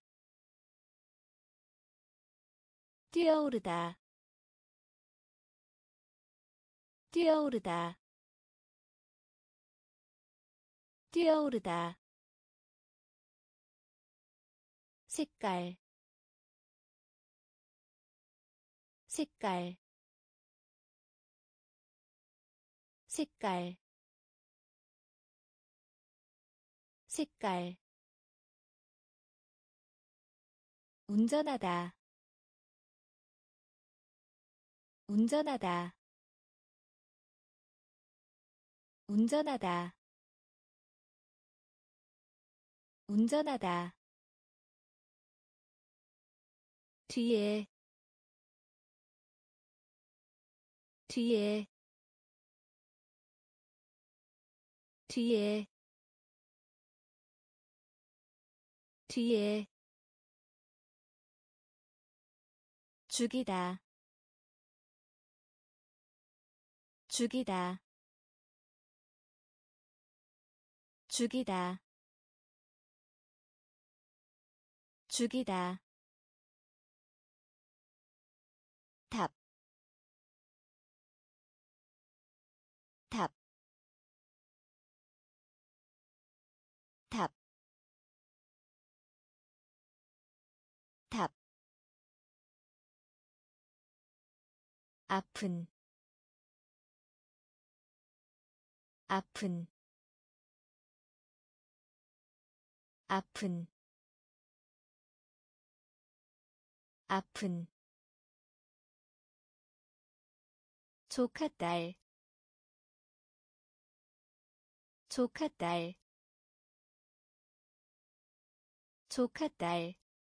뛰어오르다 뛰어오르다 뛰어오르다 색깔 색깔 색깔 색깔 운전하다 운전하다 운전하다 운전하다. 뒤에 뒤에 뒤에 뒤에 죽이다 죽이다 죽이다 죽이다 탑, 탑, 탑, 탑, 아픈, 아픈, 아픈, 아픈, 조카딸, 조카딸, 조카딸,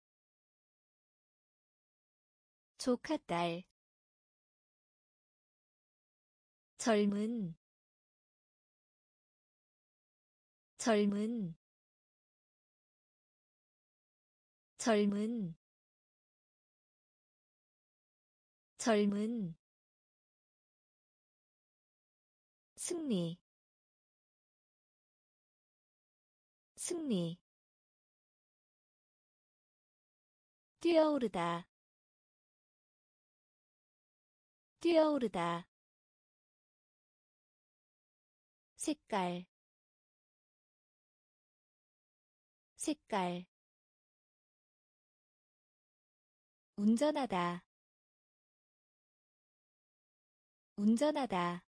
조카딸, 젊은, 젊은, 젊은, 젊은, 승리, 승리, 뛰어오르다, 뛰어오르다, 색깔, 색깔, 운전하다, 운전하다,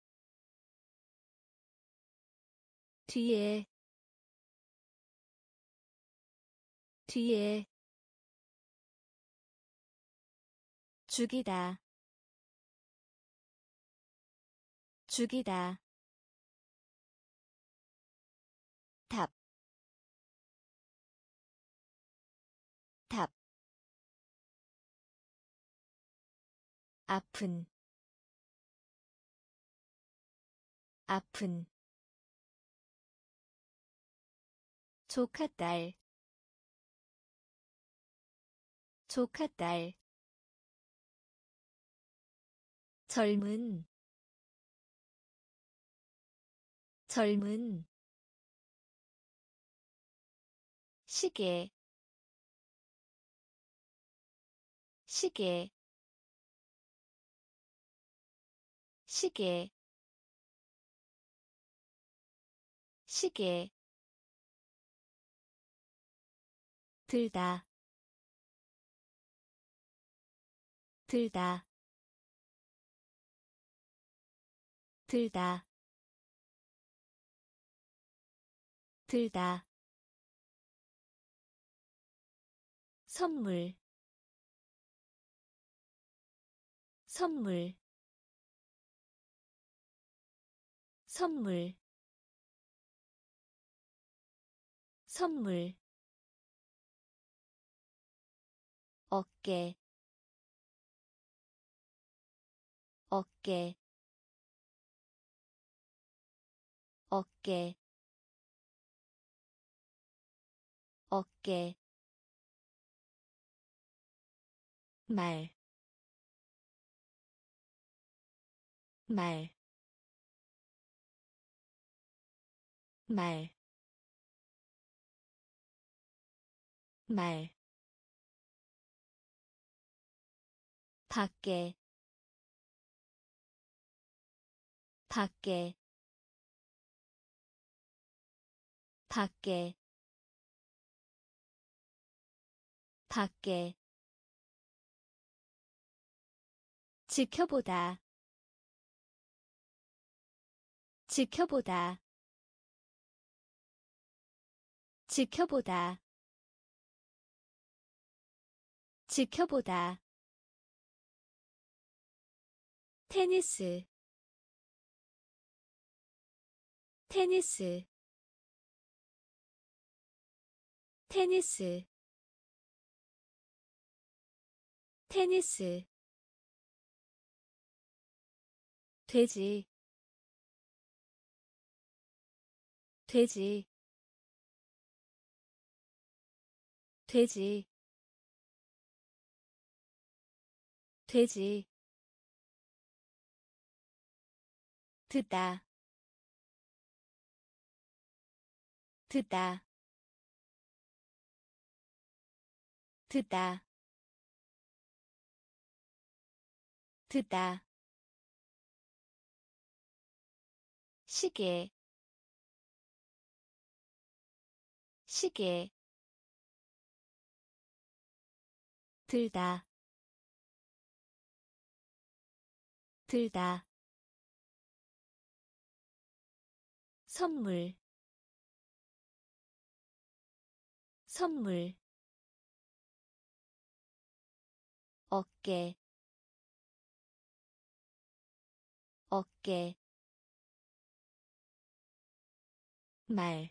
뒤에 뒤에 죽이다 죽이다 탑, 탑, 아픈, 아픈, 조카딸, 조카딸, 젊은, 젊은, 시계, 시계, 시계, 시계, 들다, 들다, 들다, 들다, 선물, 선물, 선물, 선물, 어깨, 어깨, 어깨, 어깨, 말, 말, 말, 말, 밖에, 밖에, 밖에, 밖에, 지켜보다, 지켜보다, 지켜보다, 지켜보다, 테니스, 테니스, 테니스 테니스 돼지 돼지 돼지 돼지 듣다 듣다 듣다 듣다 시계 시계 들다 들다 선물 선물 어깨 어깨 말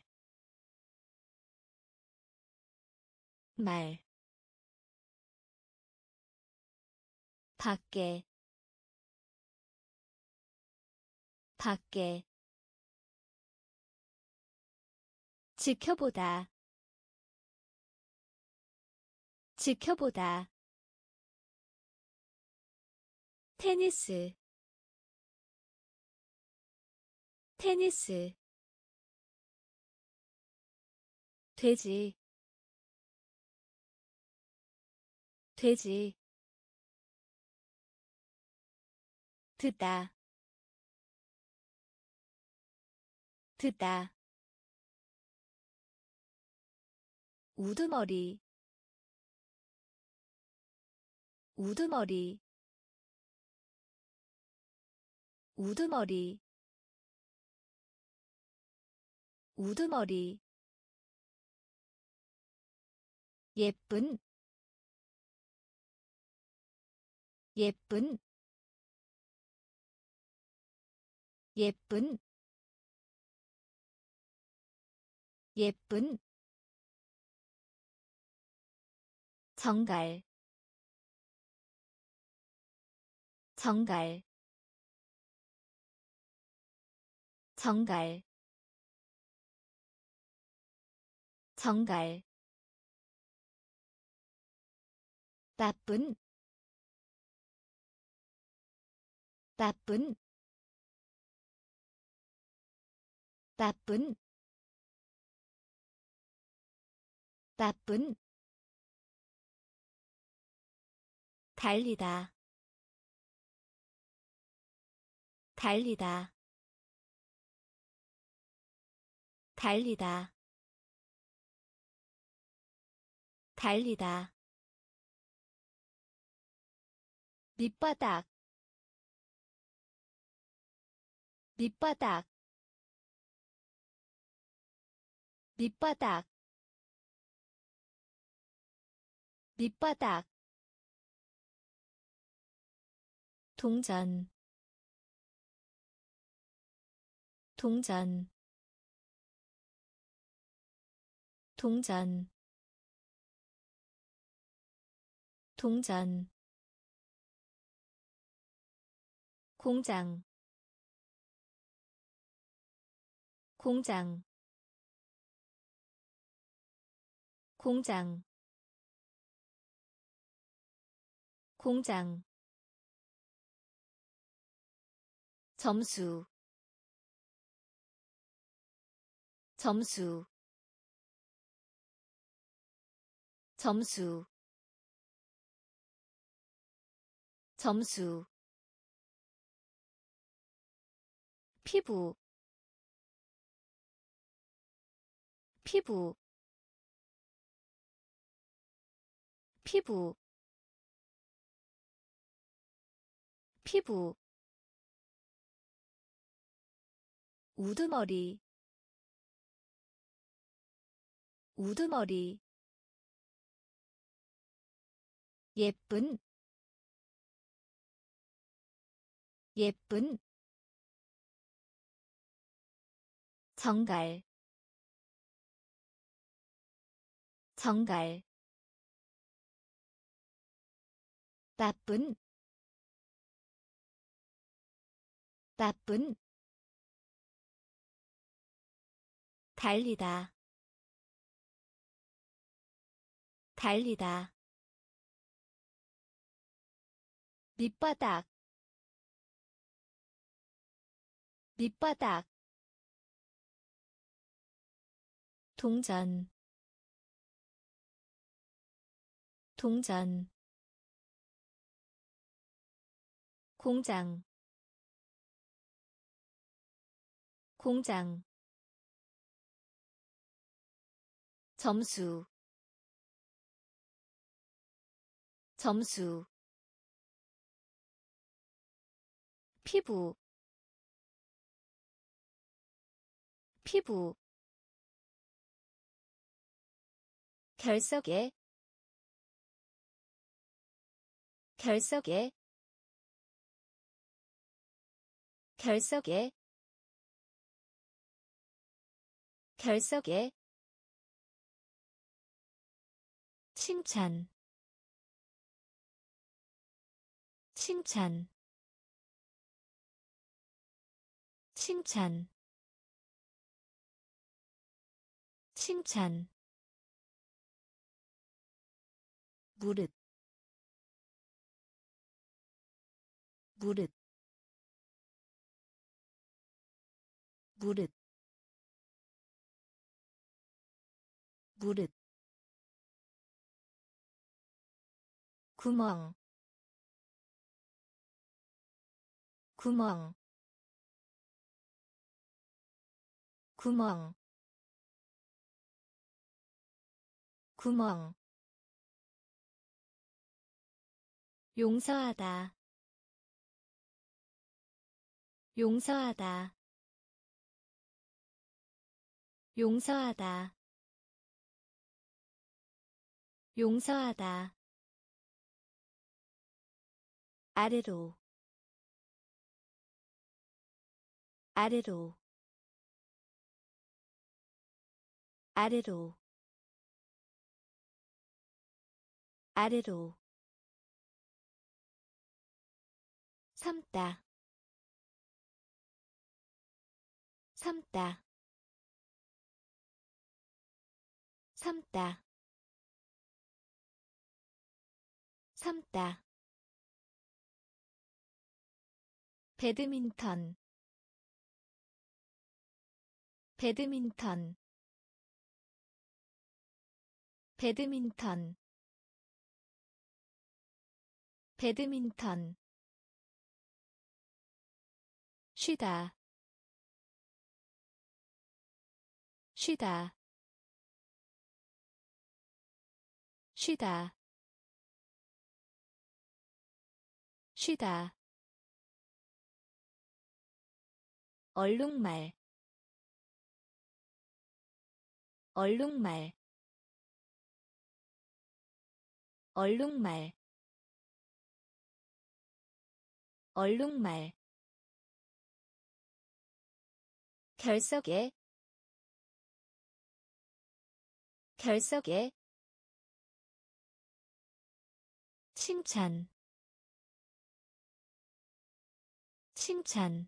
말 밖에 밖에 지켜보다 지켜보다 테니스 테니스 돼지 돼지 듣다 듣다 우두머리 우두머리 우두머리 우두머리 예쁜 예쁜 예쁜 예쁜 정갈 정갈 정갈 정갈 나쁜 나쁜 나쁜 나쁜 달리다 달리다 달리다 달리다 밑바닥 밑바닥 밑바닥 밑바닥 동전 동전 동전 동전 공장 공장 공장 공장 점수 점수 점수 점수 피부 피부 피부 피부 우두머리 우두머리 예쁜 예쁜 정갈 정갈 나쁜 나쁜 달리다 달리다 밑바닥 밑바닥 동전 동전 공장 공장 점수 점수 피부 피부 결석에 결석에 결석에 결석에 칭찬 칭찬 칭찬 칭찬 무릇 무릇 무릇 무릇 구멍 구멍 구멍 구멍 용서하다 용서하다 용서하다 용서하다 아래로 아래로 아래로 아래로 삼다 삼다 삼다 삼다 배드민턴 배드민턴 배드민턴 배드민턴 쉬다 쉬다 쉬다 쉬다 얼룩말 얼룩말 얼룩말 얼룩말 결석에 결석에 칭찬 칭찬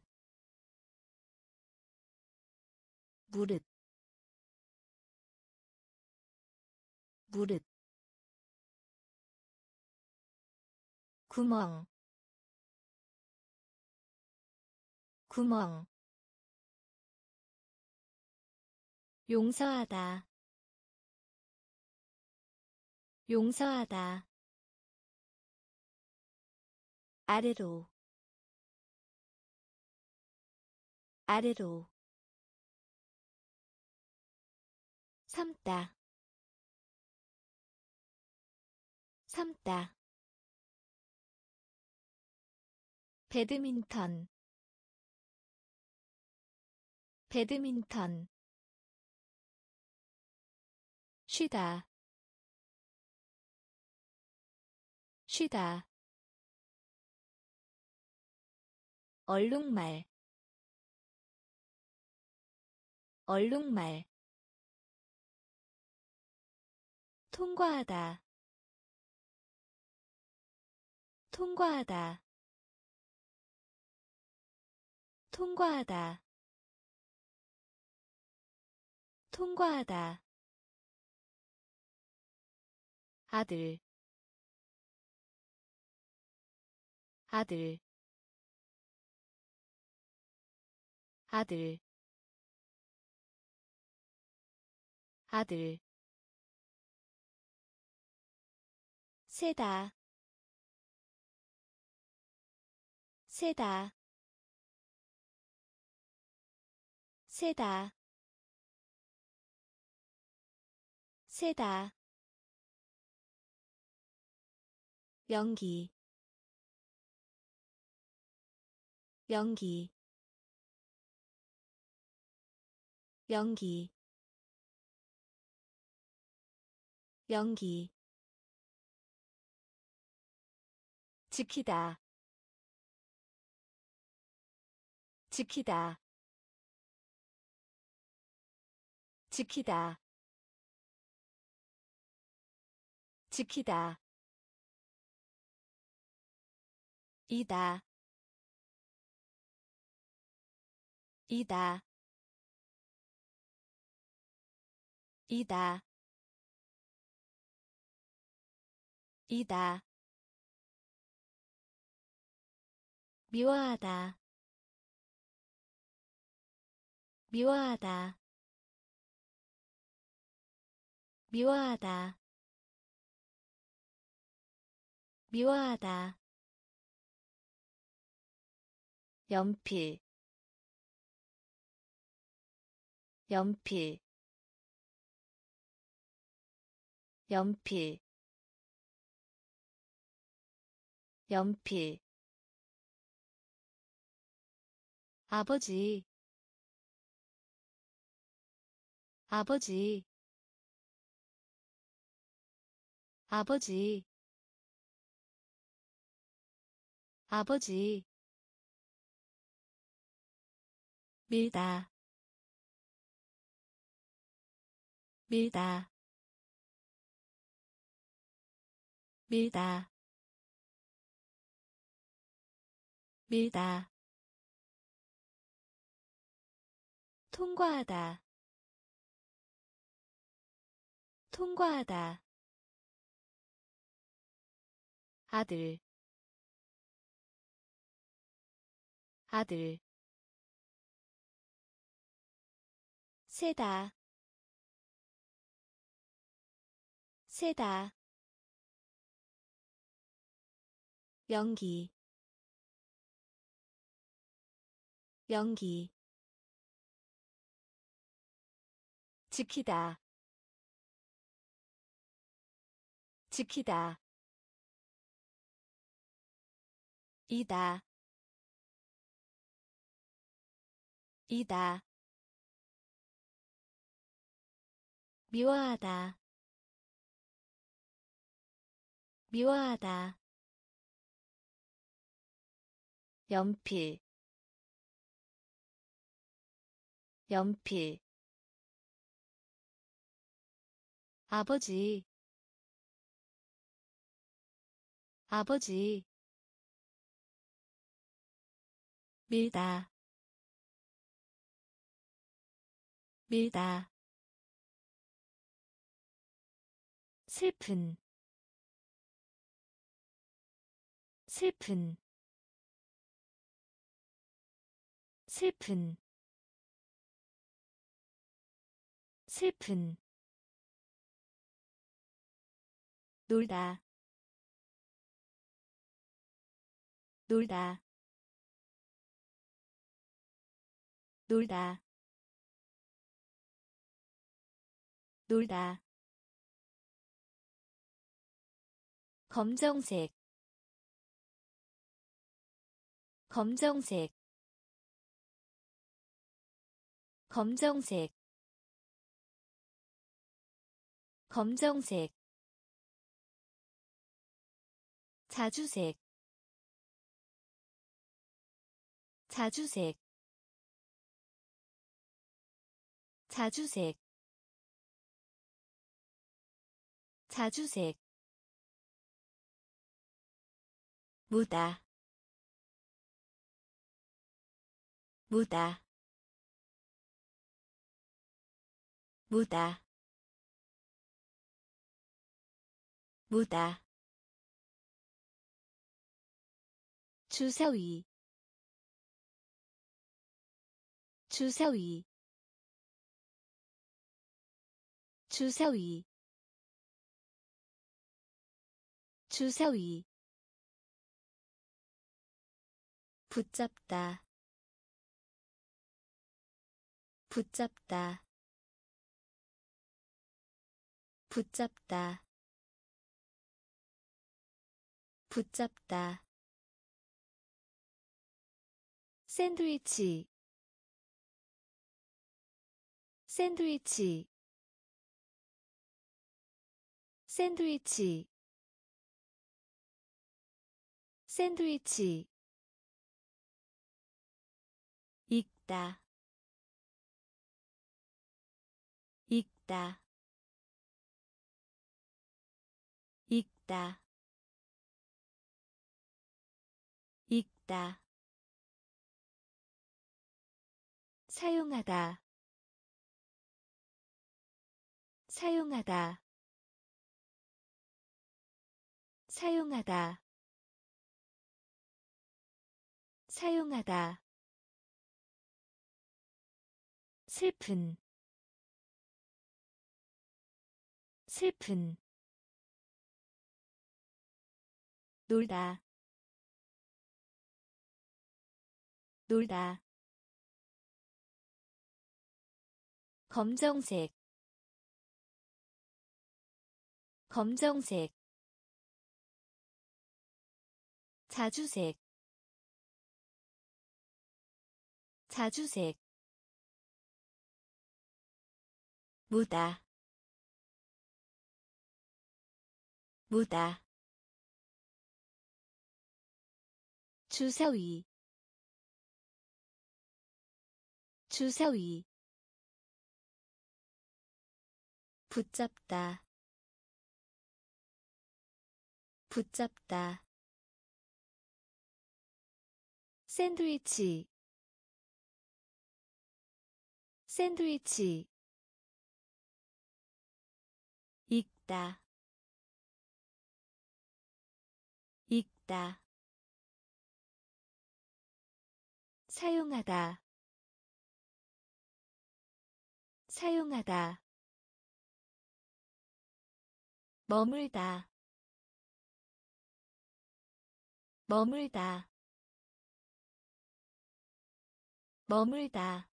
무릇 무릇 구멍 구멍 용서하다 용서하다 아래로 아래로 삼다 삼다 배드민턴 배드민턴 쉬다 쉬다 얼룩말 얼룩말 통과하다 통과하다 통과하다 통과하다 아들 아들 아들 아들 세다 세다 세다 세다 연기 연기 연기 연기 지키다 지키다 지키다 지키다 이다 이다 이다 이다 미워하다 미워하다 미워하다 미워하다 연필 연필 연필 연필 아버지 아버지 아버지 아버지 밀다 밀다 밀다 밀다 통과하다 통과하다 아들 아들 세다 세다 연기 연기 지키다 지키다 이다 이다 미워하다 미워하다 연필 연필 아버지 아버지 밀다 밀다 슬픈 슬픈 슬픈 슬픈 놀다 놀다 놀다 놀다 검정색 검정색 검정색 검정색 자주색 자주색 자주색 자주색 무다 무다 무다 무다 주사위 주사위 주사위 주사위 붙잡다 붙잡다 붙잡다 붙잡다 샌드위치 샌드위치 샌드위치 샌드위치 읽다 읽다 읽다 읽다 사용하다 사용하다 사용하다 사용하다 슬픈 슬픈 놀다 놀다 검정색 검정색 자주색 자주색 무다 무다 주사위 주사위 붙잡다 붙잡다 샌드위치 샌드위치 읽다 읽다 사용하다 사용하다 머물다 머물다 머물다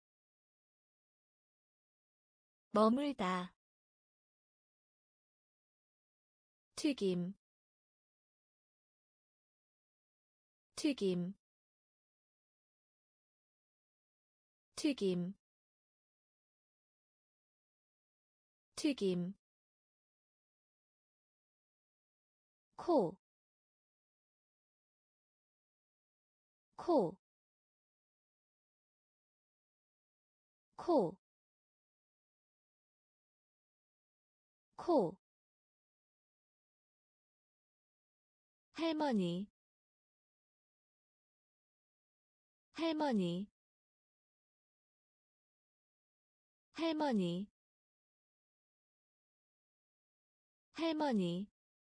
머물다 튀김 튀김 튀김 튀김 코, 코, 코, 코, 할머니, 할머니, 할머니, 할머니,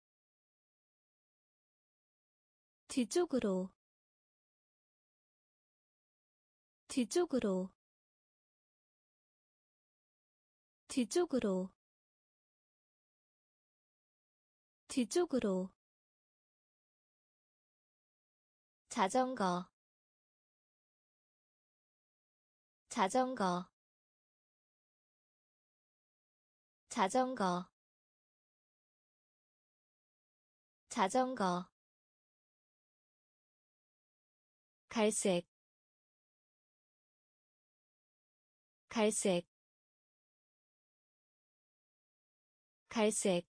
뒤쪽으로, 뒤쪽으로, 뒤쪽으로, 뒤쪽으로, 자전거, 자전거, 자전거, 자전거, 갈색, 갈색, 갈색,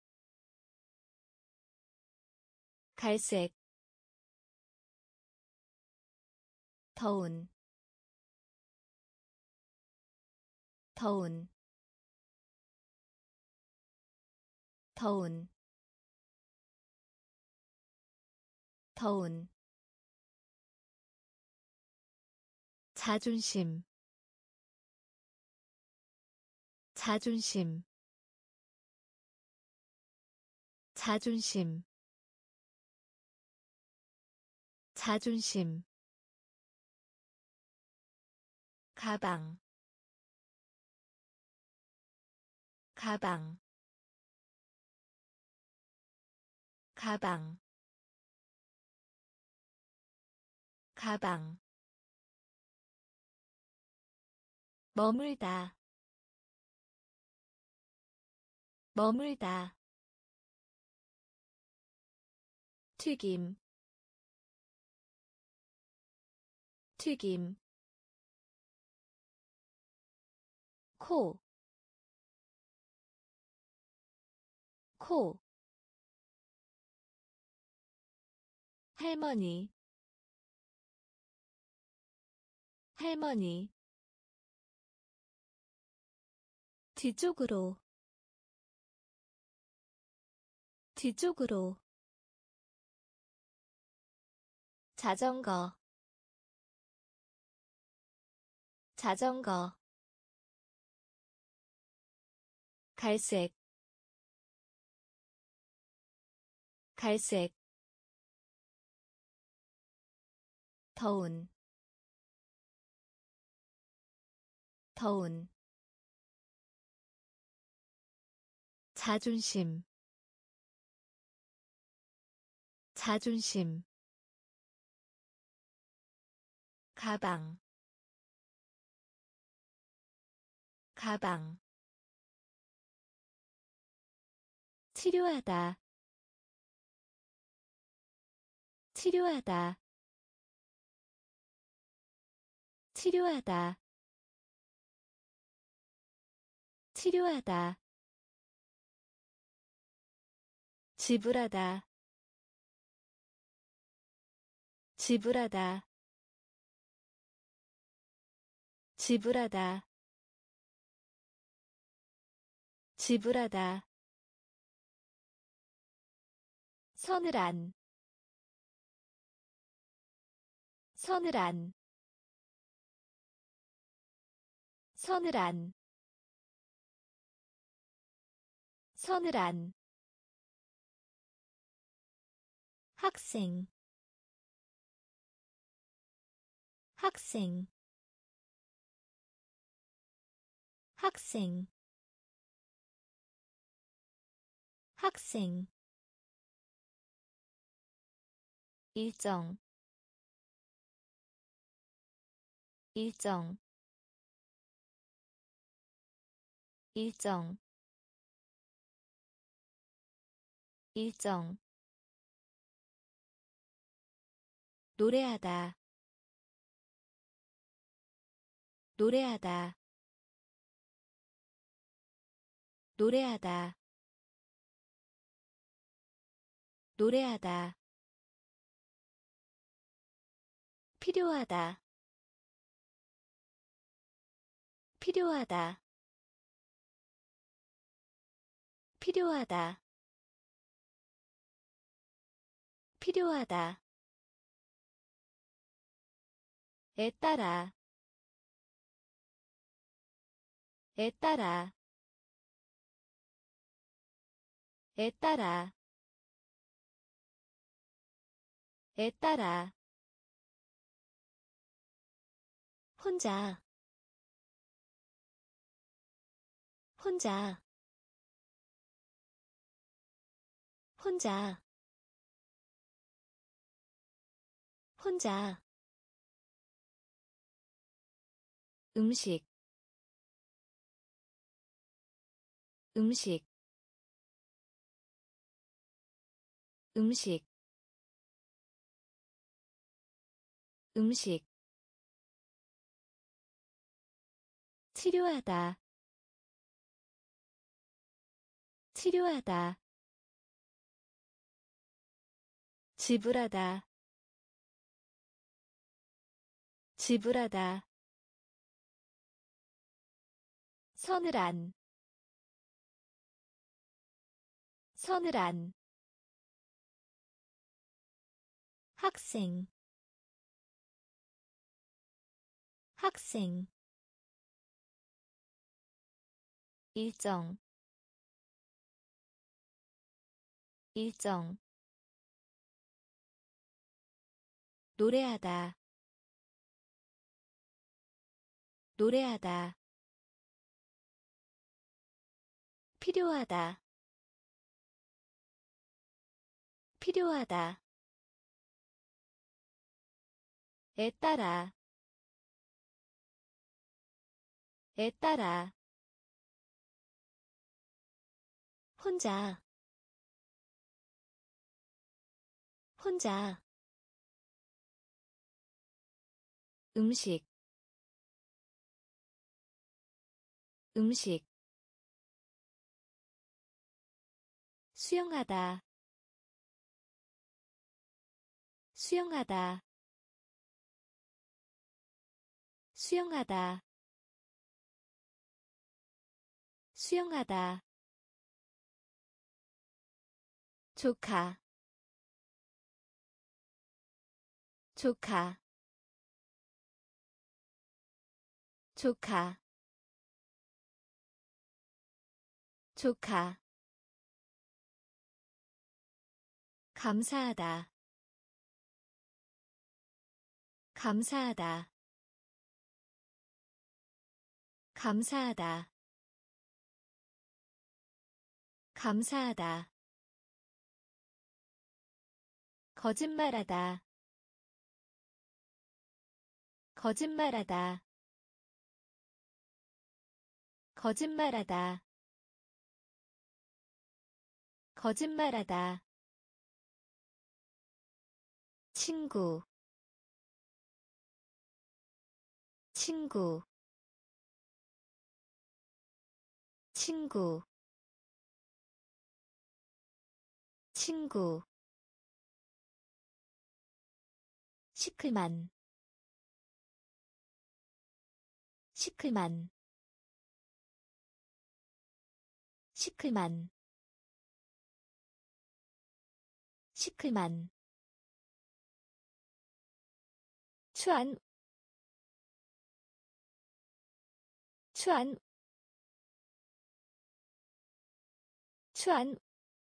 갈색, 더운, 더운, 더운 더운 자존심 자존심 자존심 자존심 가방 가방 가방 가방 머물다 머물다 튀김 튀김 코, 코, 할머니, 할머니, 뒤쪽으로, 뒤쪽으로, 자전거, 자전거, 갈색, 갈색, 더운, 더운, 자존심, 자존심, 가방, 가방, 치료하다, 치료하다, 치료하다, 치료하다, 지불하다, 지불하다, 지불하다, 지불하다, 서늘한, 서늘한, 서늘한, 서늘한, 학생, 학생, 학생, 학생, 일정, 일정, 일정, 일정, 노래하다, 노래하다, 노래하다, 노래하다, 필요하다, 필요하다, 필요하다, 필요하다, 에 따라, 에 따라, 에 따라, 에 따라, 혼자, 혼자, 혼자, 혼자, 음식, 음식, 음식, 음식, 치료하다, 치료하다, 지불하다, 지불하다, 서늘한, 서늘한 학생 학생 일정 일정 노래하다 노래하다 필요하다 필요하다 에 따라 에 따라 혼자 혼자 음식 음식 수영하다 수영하다 수영하다 수영하다 조카 조카 조카 조카 감사하다 감사하다 감사하다 감사하다 거짓말하다 거짓말하다 거짓말하다 거짓말하다 친구 친구 친구 친구 시클만 시클만 시클만 시클만 추안 추안 추안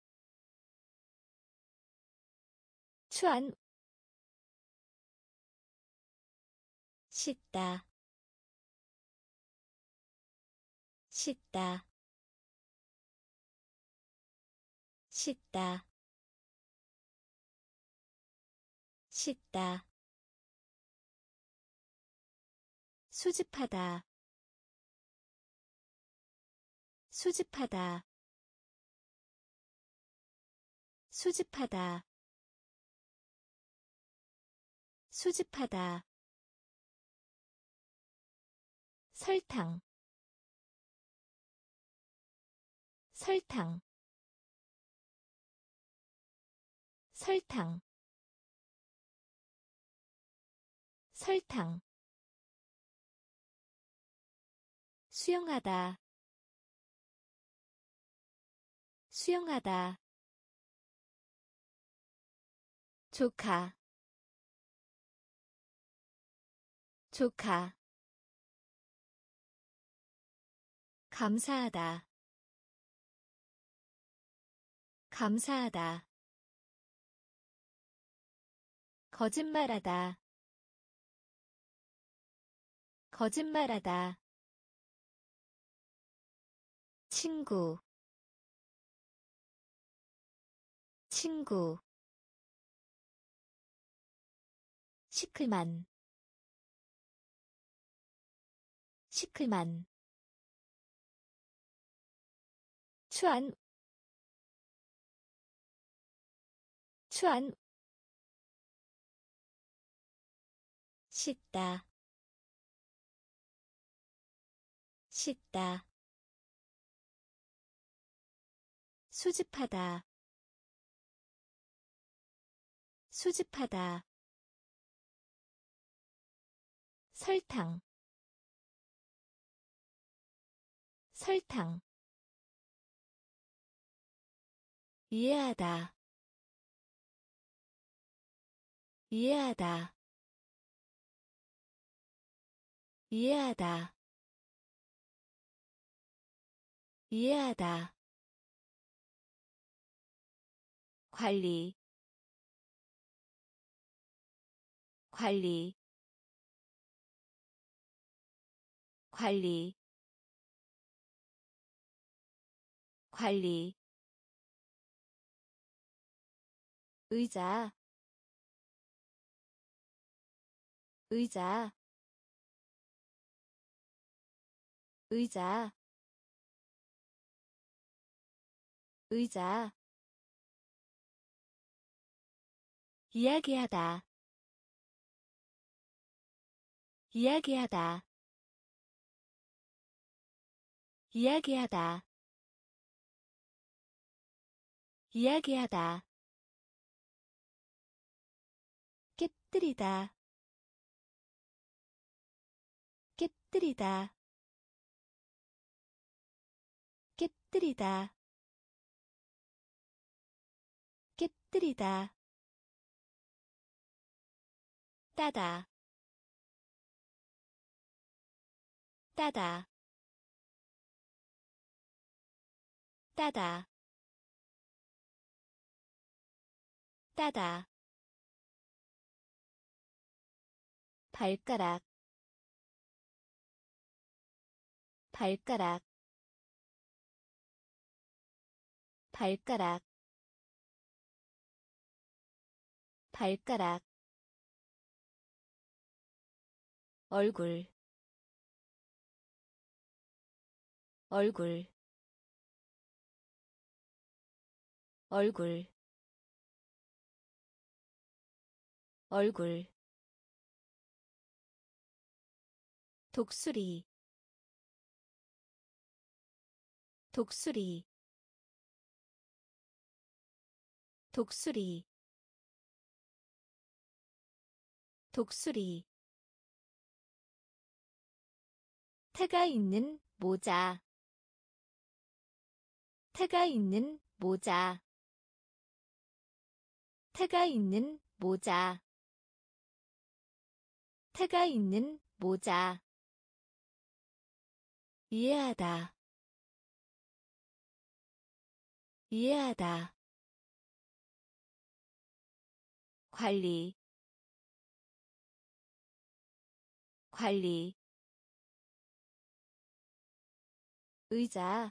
추안 씻다 씻다 씻다 씻다 수집하다 수집하다 수집하다 수집하다 설탕 설탕 설탕 설탕 수영하다 수영하다 조카 조카 감사하다 감사하다 거짓말하다 거짓말하다 친구 친구 시클만 시클만 추안 추안 씻다 씻다 수집하다 수집하다 설탕 설탕 이해하다, 이해하다, 이해하다, 이해하다. 관리, 관리, 관리, 관리. 의자, 의자, 의자, 의자. 이야기하다, 이야기하다, 이야기하다, 이야기하다. 깨뜨리다, 깨뜨리다, 깨뜨리다, 깨뜨리다. 따다, 따다, 따다, 따다. 발가락, 발가락, 발가락, 발가락. 얼굴, 얼굴, 얼굴, 얼굴. 독수리, 독수리, 독수리, 독수리. 태가 있는 모자, 태가 있는 모자, 태가 있는 모자, 태가 있는 모자. 이해하다, 이해하다. 관리, 관리. 의자,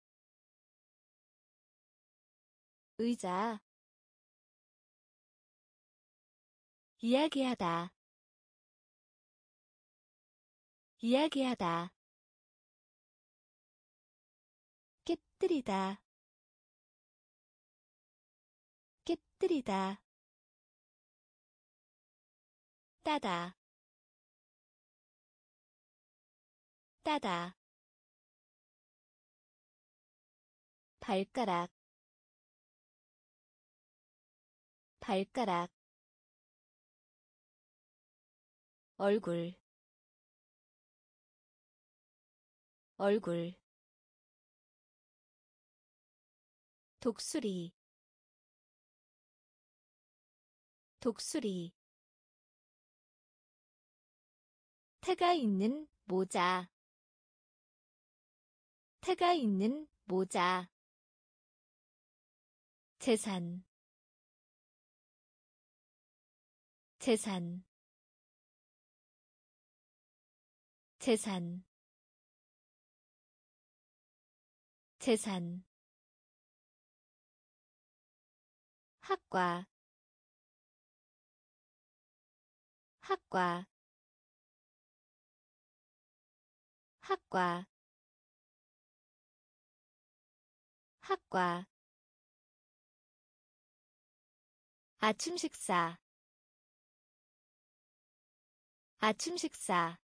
의자. 이야기하다, 이야기하다. 깨뜨리다, 깨뜨리다. 따다, 따다. 발가락, 발가락. 얼굴, 얼굴. 독수리, 독수리. 태가 있는 모자, 태가 있는 모자. 재산, 재산, 재산, 재산. 학과, 학과, 학과, 학과. 아침 식사, 아침 식사,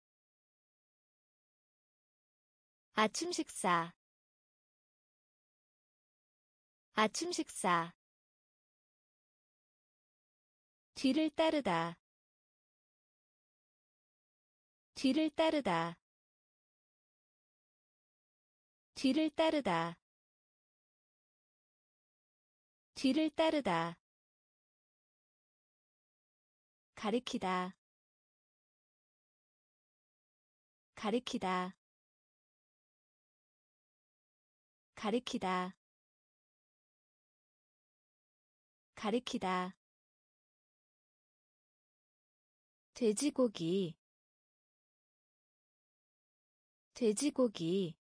아침 식사, 아침 식사. 뒤를 따르다, 뒤를 따르다, 뒤를 따르다. 뒤를 따르다. 가리키다. 가리키다. 가리키다. 가리키다. 돼지고기. 돼지고기.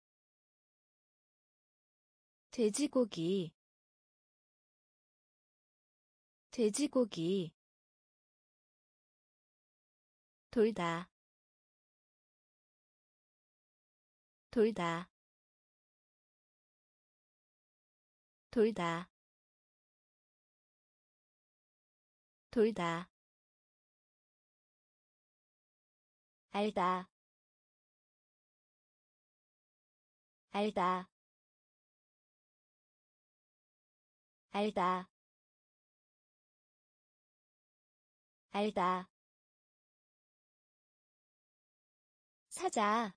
돼지고기. 돼지고기. 돌다. 돌다. 돌다. 돌다. 알다. 알다. 알다. 알다. 사자.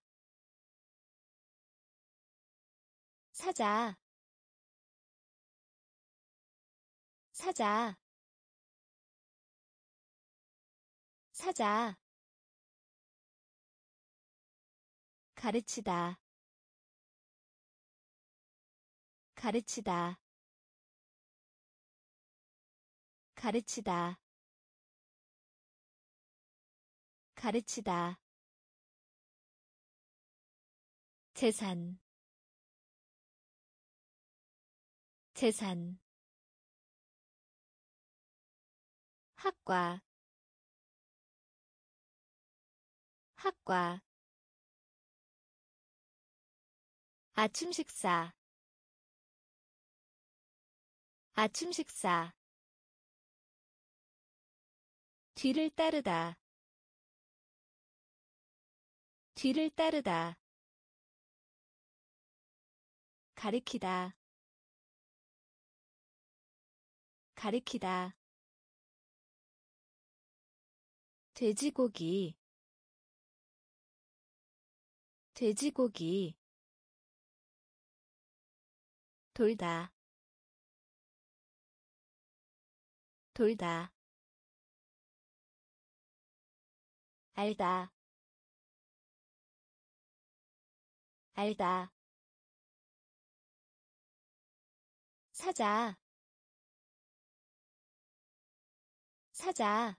사자. 사자. 사자. 가르치다. 가르치다. 가르치다. 가르치다. 재산. 재산. 학과. 학과. 아침 식사. 아침 식사. 뒤를 따르다. 뒤를 따르다. 가리키다. 가리키다. 돼지고기. 돼지고기. 돌다. 돌다. 알다. 알다. 사자. 사자.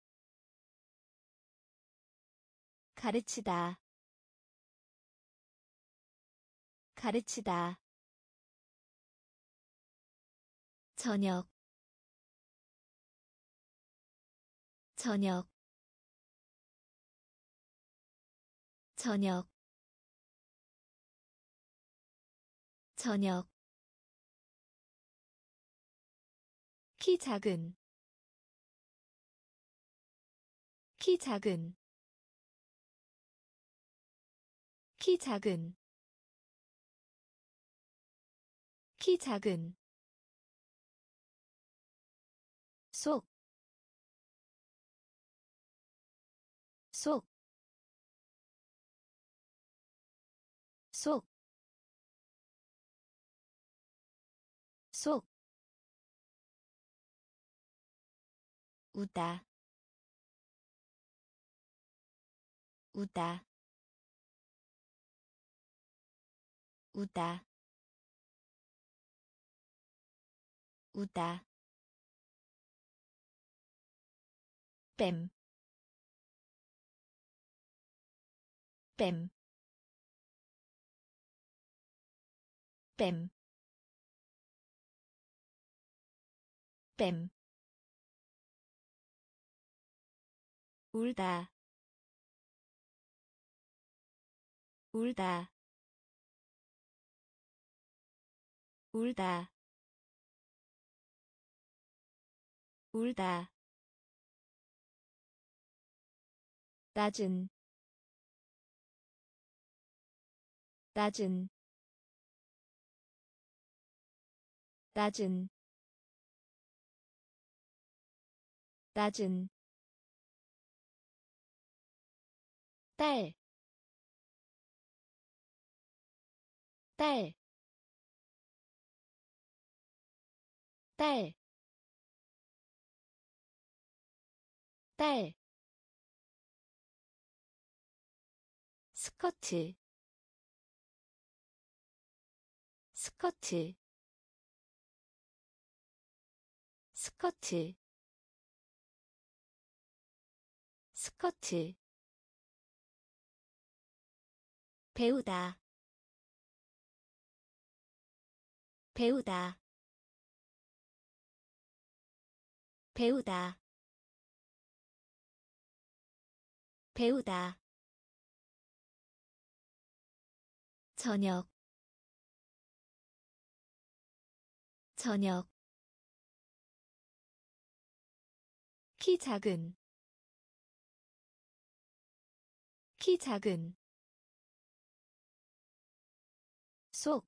가르치다. 가르치다. 저녁. 저녁. 저녁. 저녁. 키 작은. 키 작은. 키 작은. 키 작은. 속. 속. 속. 속. 우다. 우다. 우다. 우다. 뱀. 뱀. 뱀. 뱀. 울다. 울다. 울다. 울다. 낮은. 낮은. 낮은. 낮은. 딸. 딸. 딸, 딸, 스커트, 스커트, 스커트, 스커트, 배우다, 배우다, 배우다, 배우다, 저녁, 저녁, 키 작은, 키 작은, 속,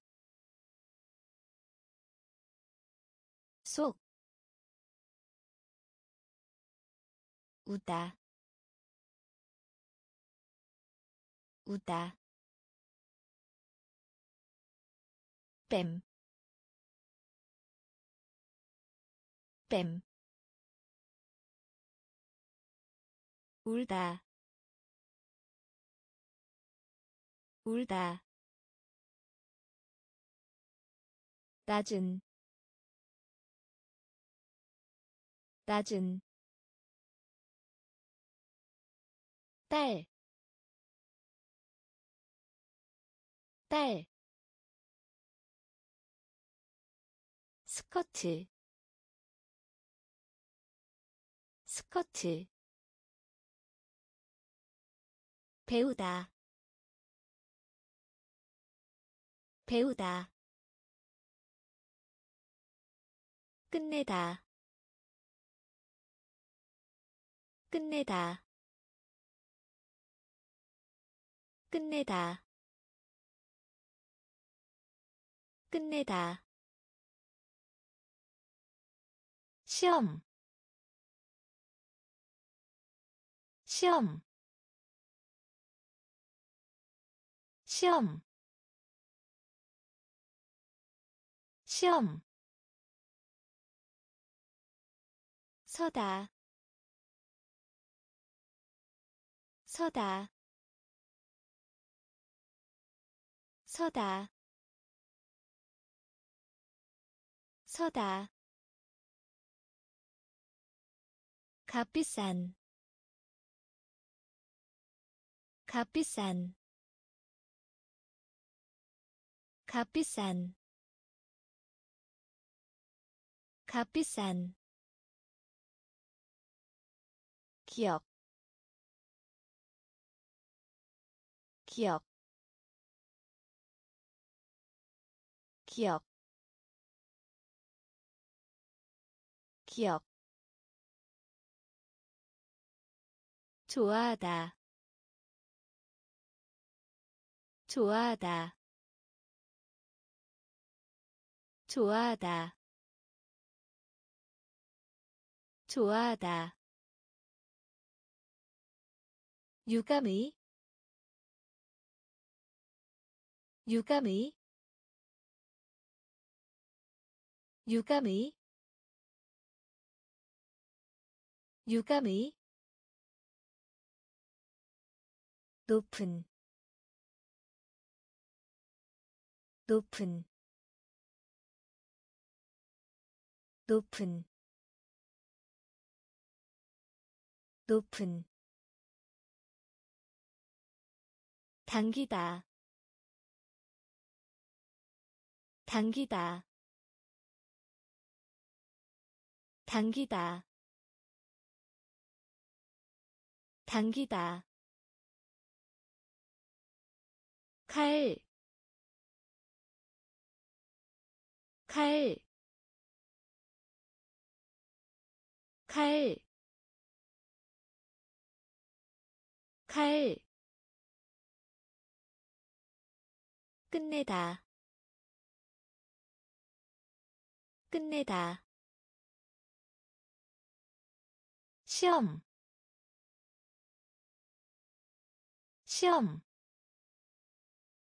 속, 우다, 우다, 뱀, 뱀, 울다, 울다, 낮은, 낮은, 딸, 딸, 스커트, 스커트, 배우다, 배우다, 끝내다, 끝내다, 끝내다, 끝내다, 시험, 시험, 시험, 시험, 서다, 서다, 서다, 서다, 값비싼, 값비싼, 값비싼, 값비싼, 기억, 기억, 기억, 기억, 좋아하다, 좋아하다, 좋아하다, 좋아하다, 유감의, 유감의, 유감의, 유감의, 높은, 높은, 높은, 높은, 당기다, 당기다, 당기다, 당기다, 칼, 칼, 칼, 칼, 끝내다, 끝내다, 시험, 시험,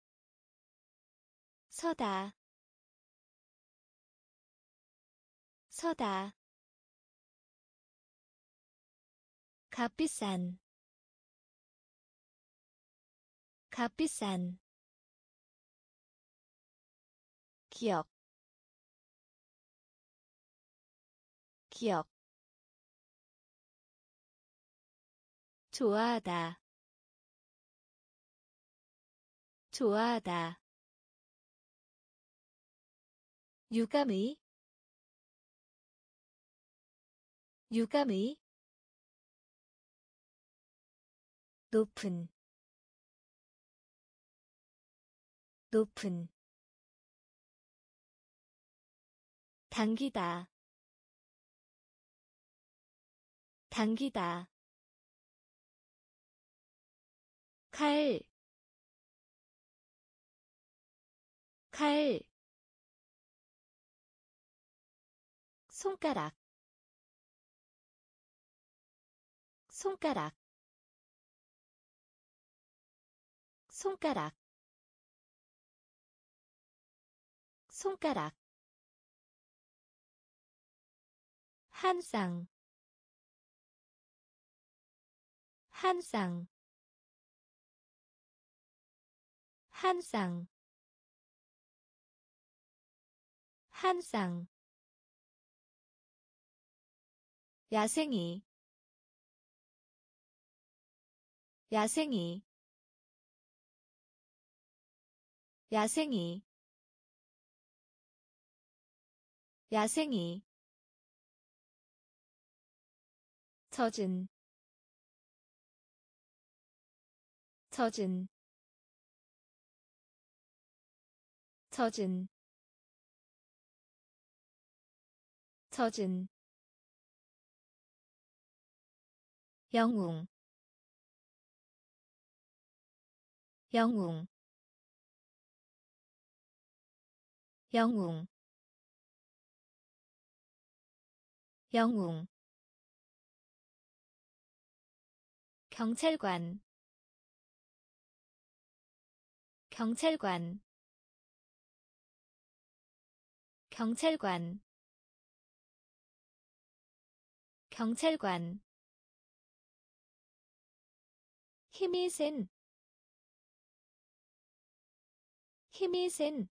서다, 서다 값비싼 값비싼 기억 기억 좋아하다 좋아하다 유감의 유감의 높은 높은 당기다 당기다 칼, 칼, 손가락, 손가락, 손가락, 손가락, 한 쌍, 한 쌍, 한 쌍, 한 쌍, 야생이, 야생이, 야생이, 야생이, 젖은, 젖은, 젖은, 젖은, 영웅, 영웅, 영웅, 영웅, 경찰관, 경찰관, 경찰관, 경찰관, 힘이 센, 힘이 센,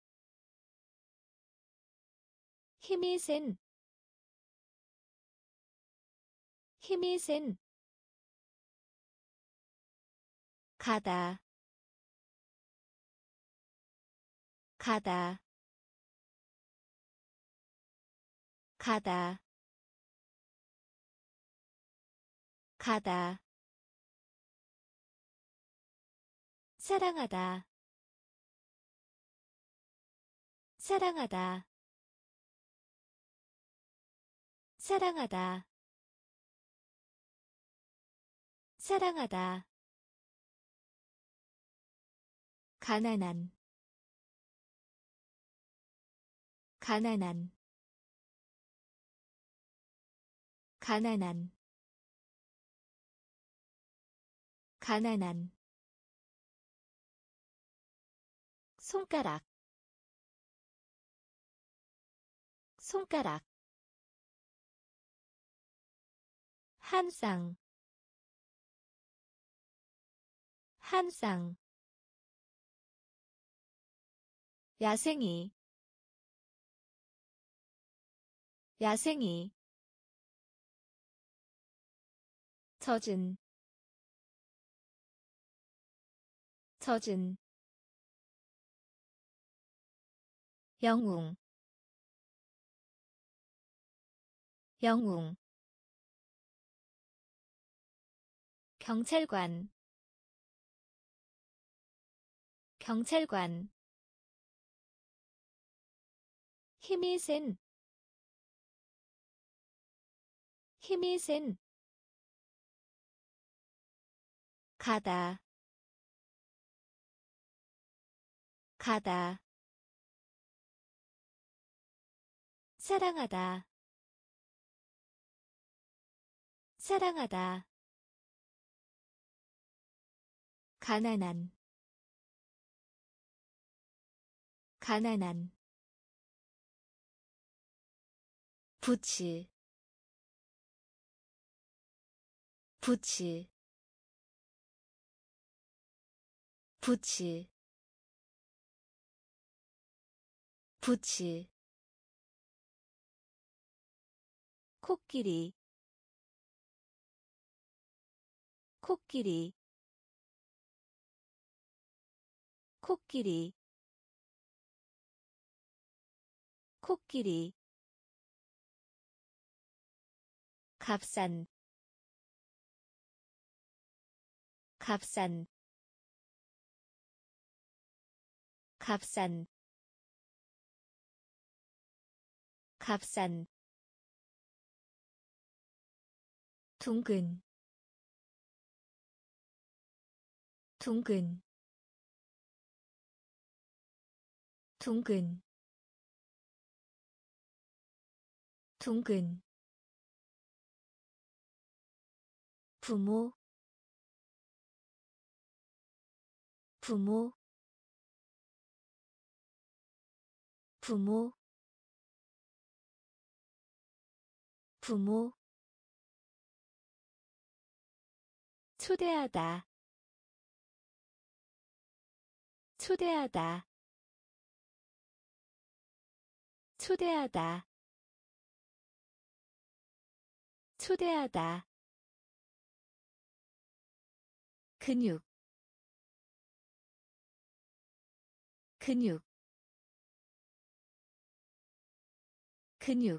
힘이 센, 힘이 센, 가다, 가다, 가다, 가다, 사랑하다, 사랑하다, 사랑하다, 사랑하다, 가난한, 가난한, 가난한, 가난한, 손가락, 손가락, 한 쌍, 한 쌍, 야생이, 야생이, 젖은, 젖은, 영웅, 영웅, 경찰관, 경찰관, 힘이 센, 힘이 센, 가다, 가다, 사랑하다, 사랑하다, 가난한, 가난한, 부츠 부츠 부츠 부츠 코끼리 코끼리 코끼리 코끼리 값싼 값싼 값싼 값싼 둥근 둥근 둥근 둥근 부모 부모 부모 부모 초대하다 초대하다 초대하다 초대하다 근육 근육 근육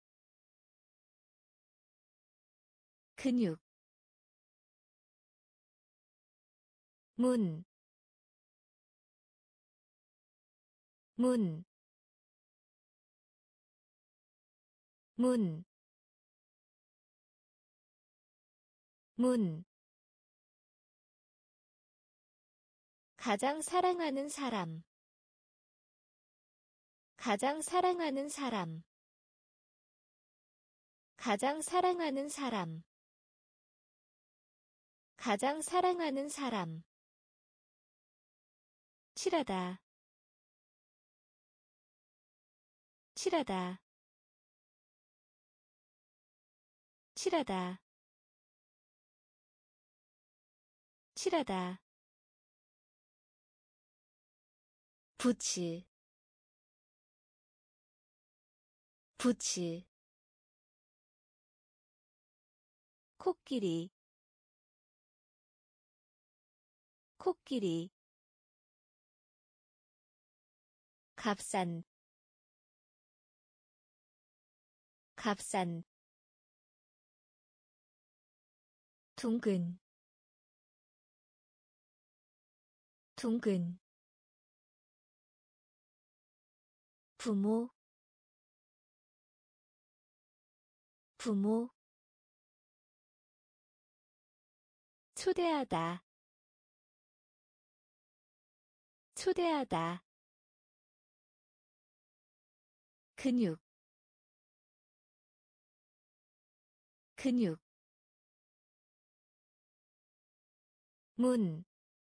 근육 문, 문, 문, 문. 가장 사랑하는 사람, 가장 사랑하는 사람, 가장 사랑하는 사람, 가장 사랑하는 사람. 칠하다, 칠하다, 칠하다, 칠하다. 부츠, 부츠. 코끼리, 코끼리. 값싼, 값싼. 둥근, 둥근. 부모, 부모. 초대하다, 초대하다. 근육, 근육. 문,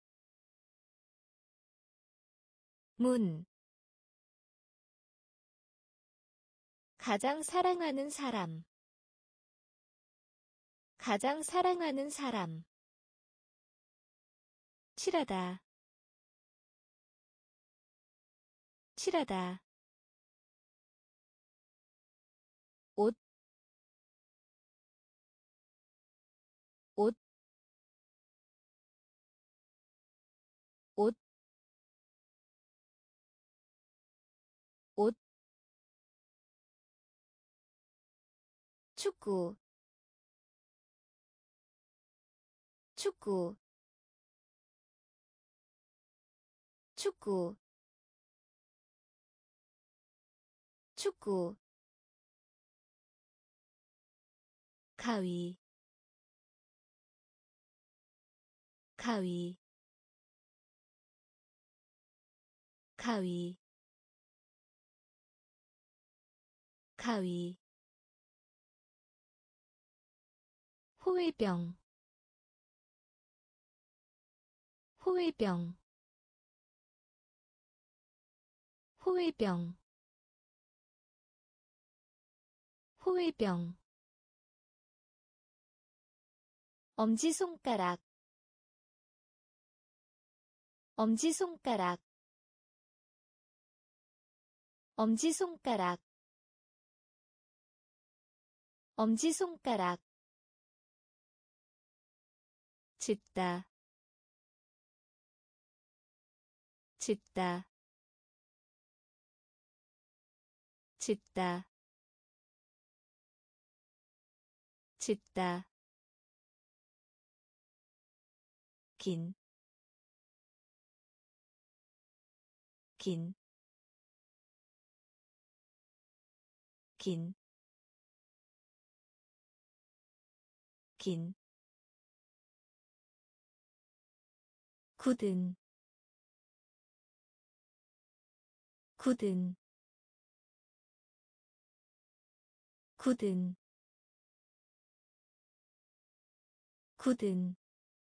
문. 가장 사랑하는 사람, 가장 사랑하는 사람. 칠하다, 칠하다. 옷, 옷, 옷, 옷. 축구, 축구, 축구, 축구. 가위, 가위, 가위, 가위. 호위병, 호위병, 호위병, 호위병 엄지손가락 엄지손가락 엄지손가락 엄지손가락 짓다 짓다 짓다 짓다 긴, 긴, 긴, 긴, 굳은, 굳은, 굳은, 굳은,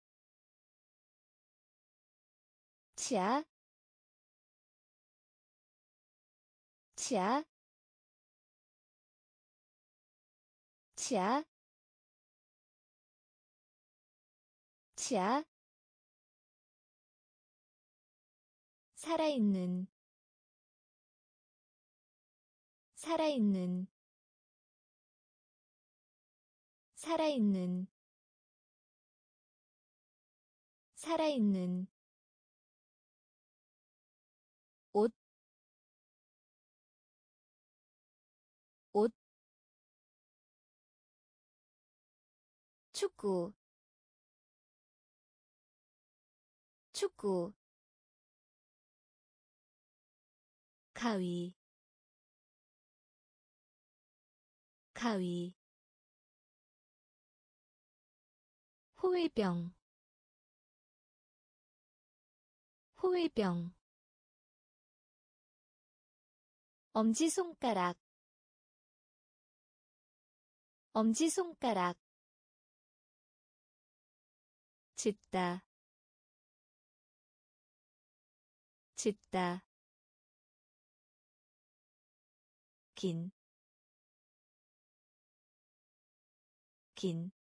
치아, 치아, 치아, 치아, 살아있는, 살아있는, 살아있는, 살아있는, 옷, 옷, 축구, 축구, 가위, 가위, 호위병, 호위병, 엄지손가락, 엄지손가락, 짓다, 짓다, 긴, 긴,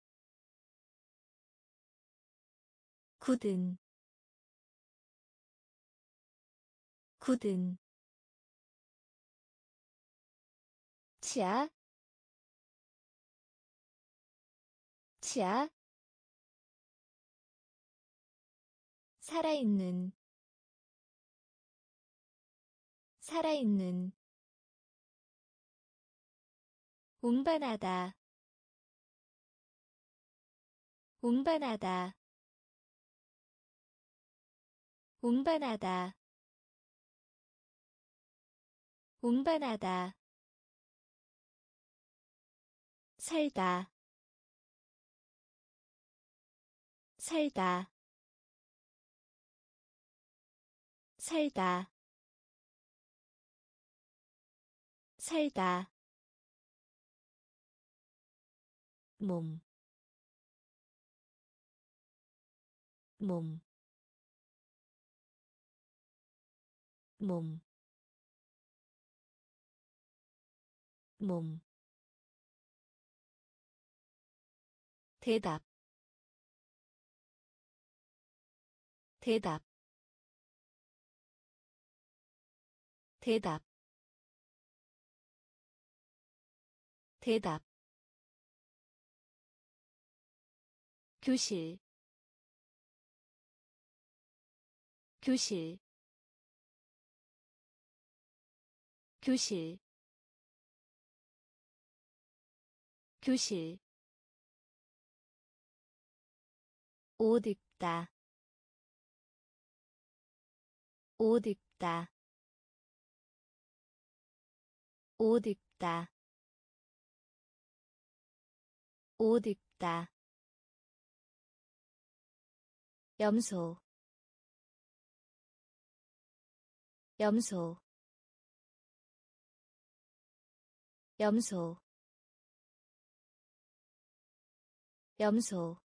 굳은, 굳은, 치아, 치아, 살아있는, 살아있는, 운반하다, 운반하다, 운반하다, 운반하다, 살다, 살다, 살다, 살다, 몸, 몸, 몸, 몸, 대답, 대답, 대답, 대답, 교실, 교실, 교실, 교실, 옷 입다, 옷 입다, 옷 입다, 옷 입다, 염소, 염소, 염소, 염소,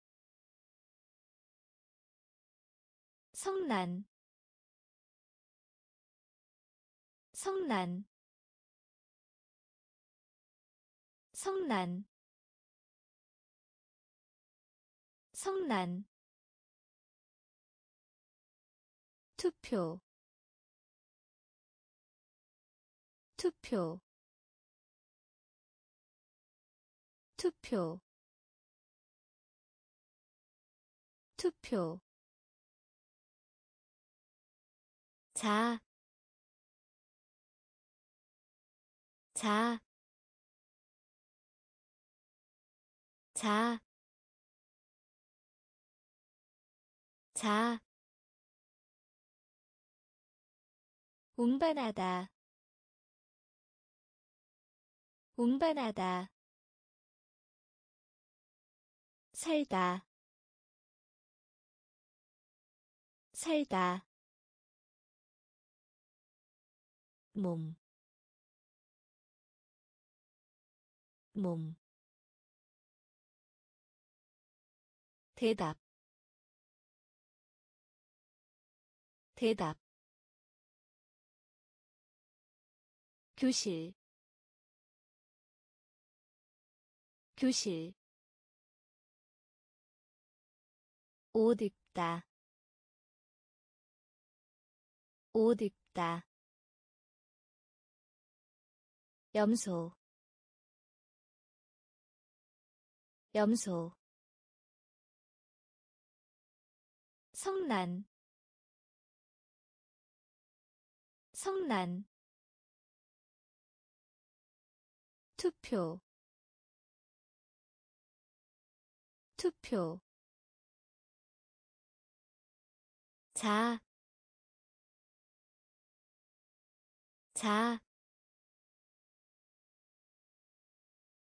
성난, 성난, 성난 성난 투표 투표 투표 투표 자, 자, 자, 자, 운반하다, 운반하다, 살다, 살다, 몸, 몸, 대답, 대답, 교실, 교실, 옷 입다, 옷 입다, 염소, 염소, 성난, 성난, 투표, 투표, 자, 자,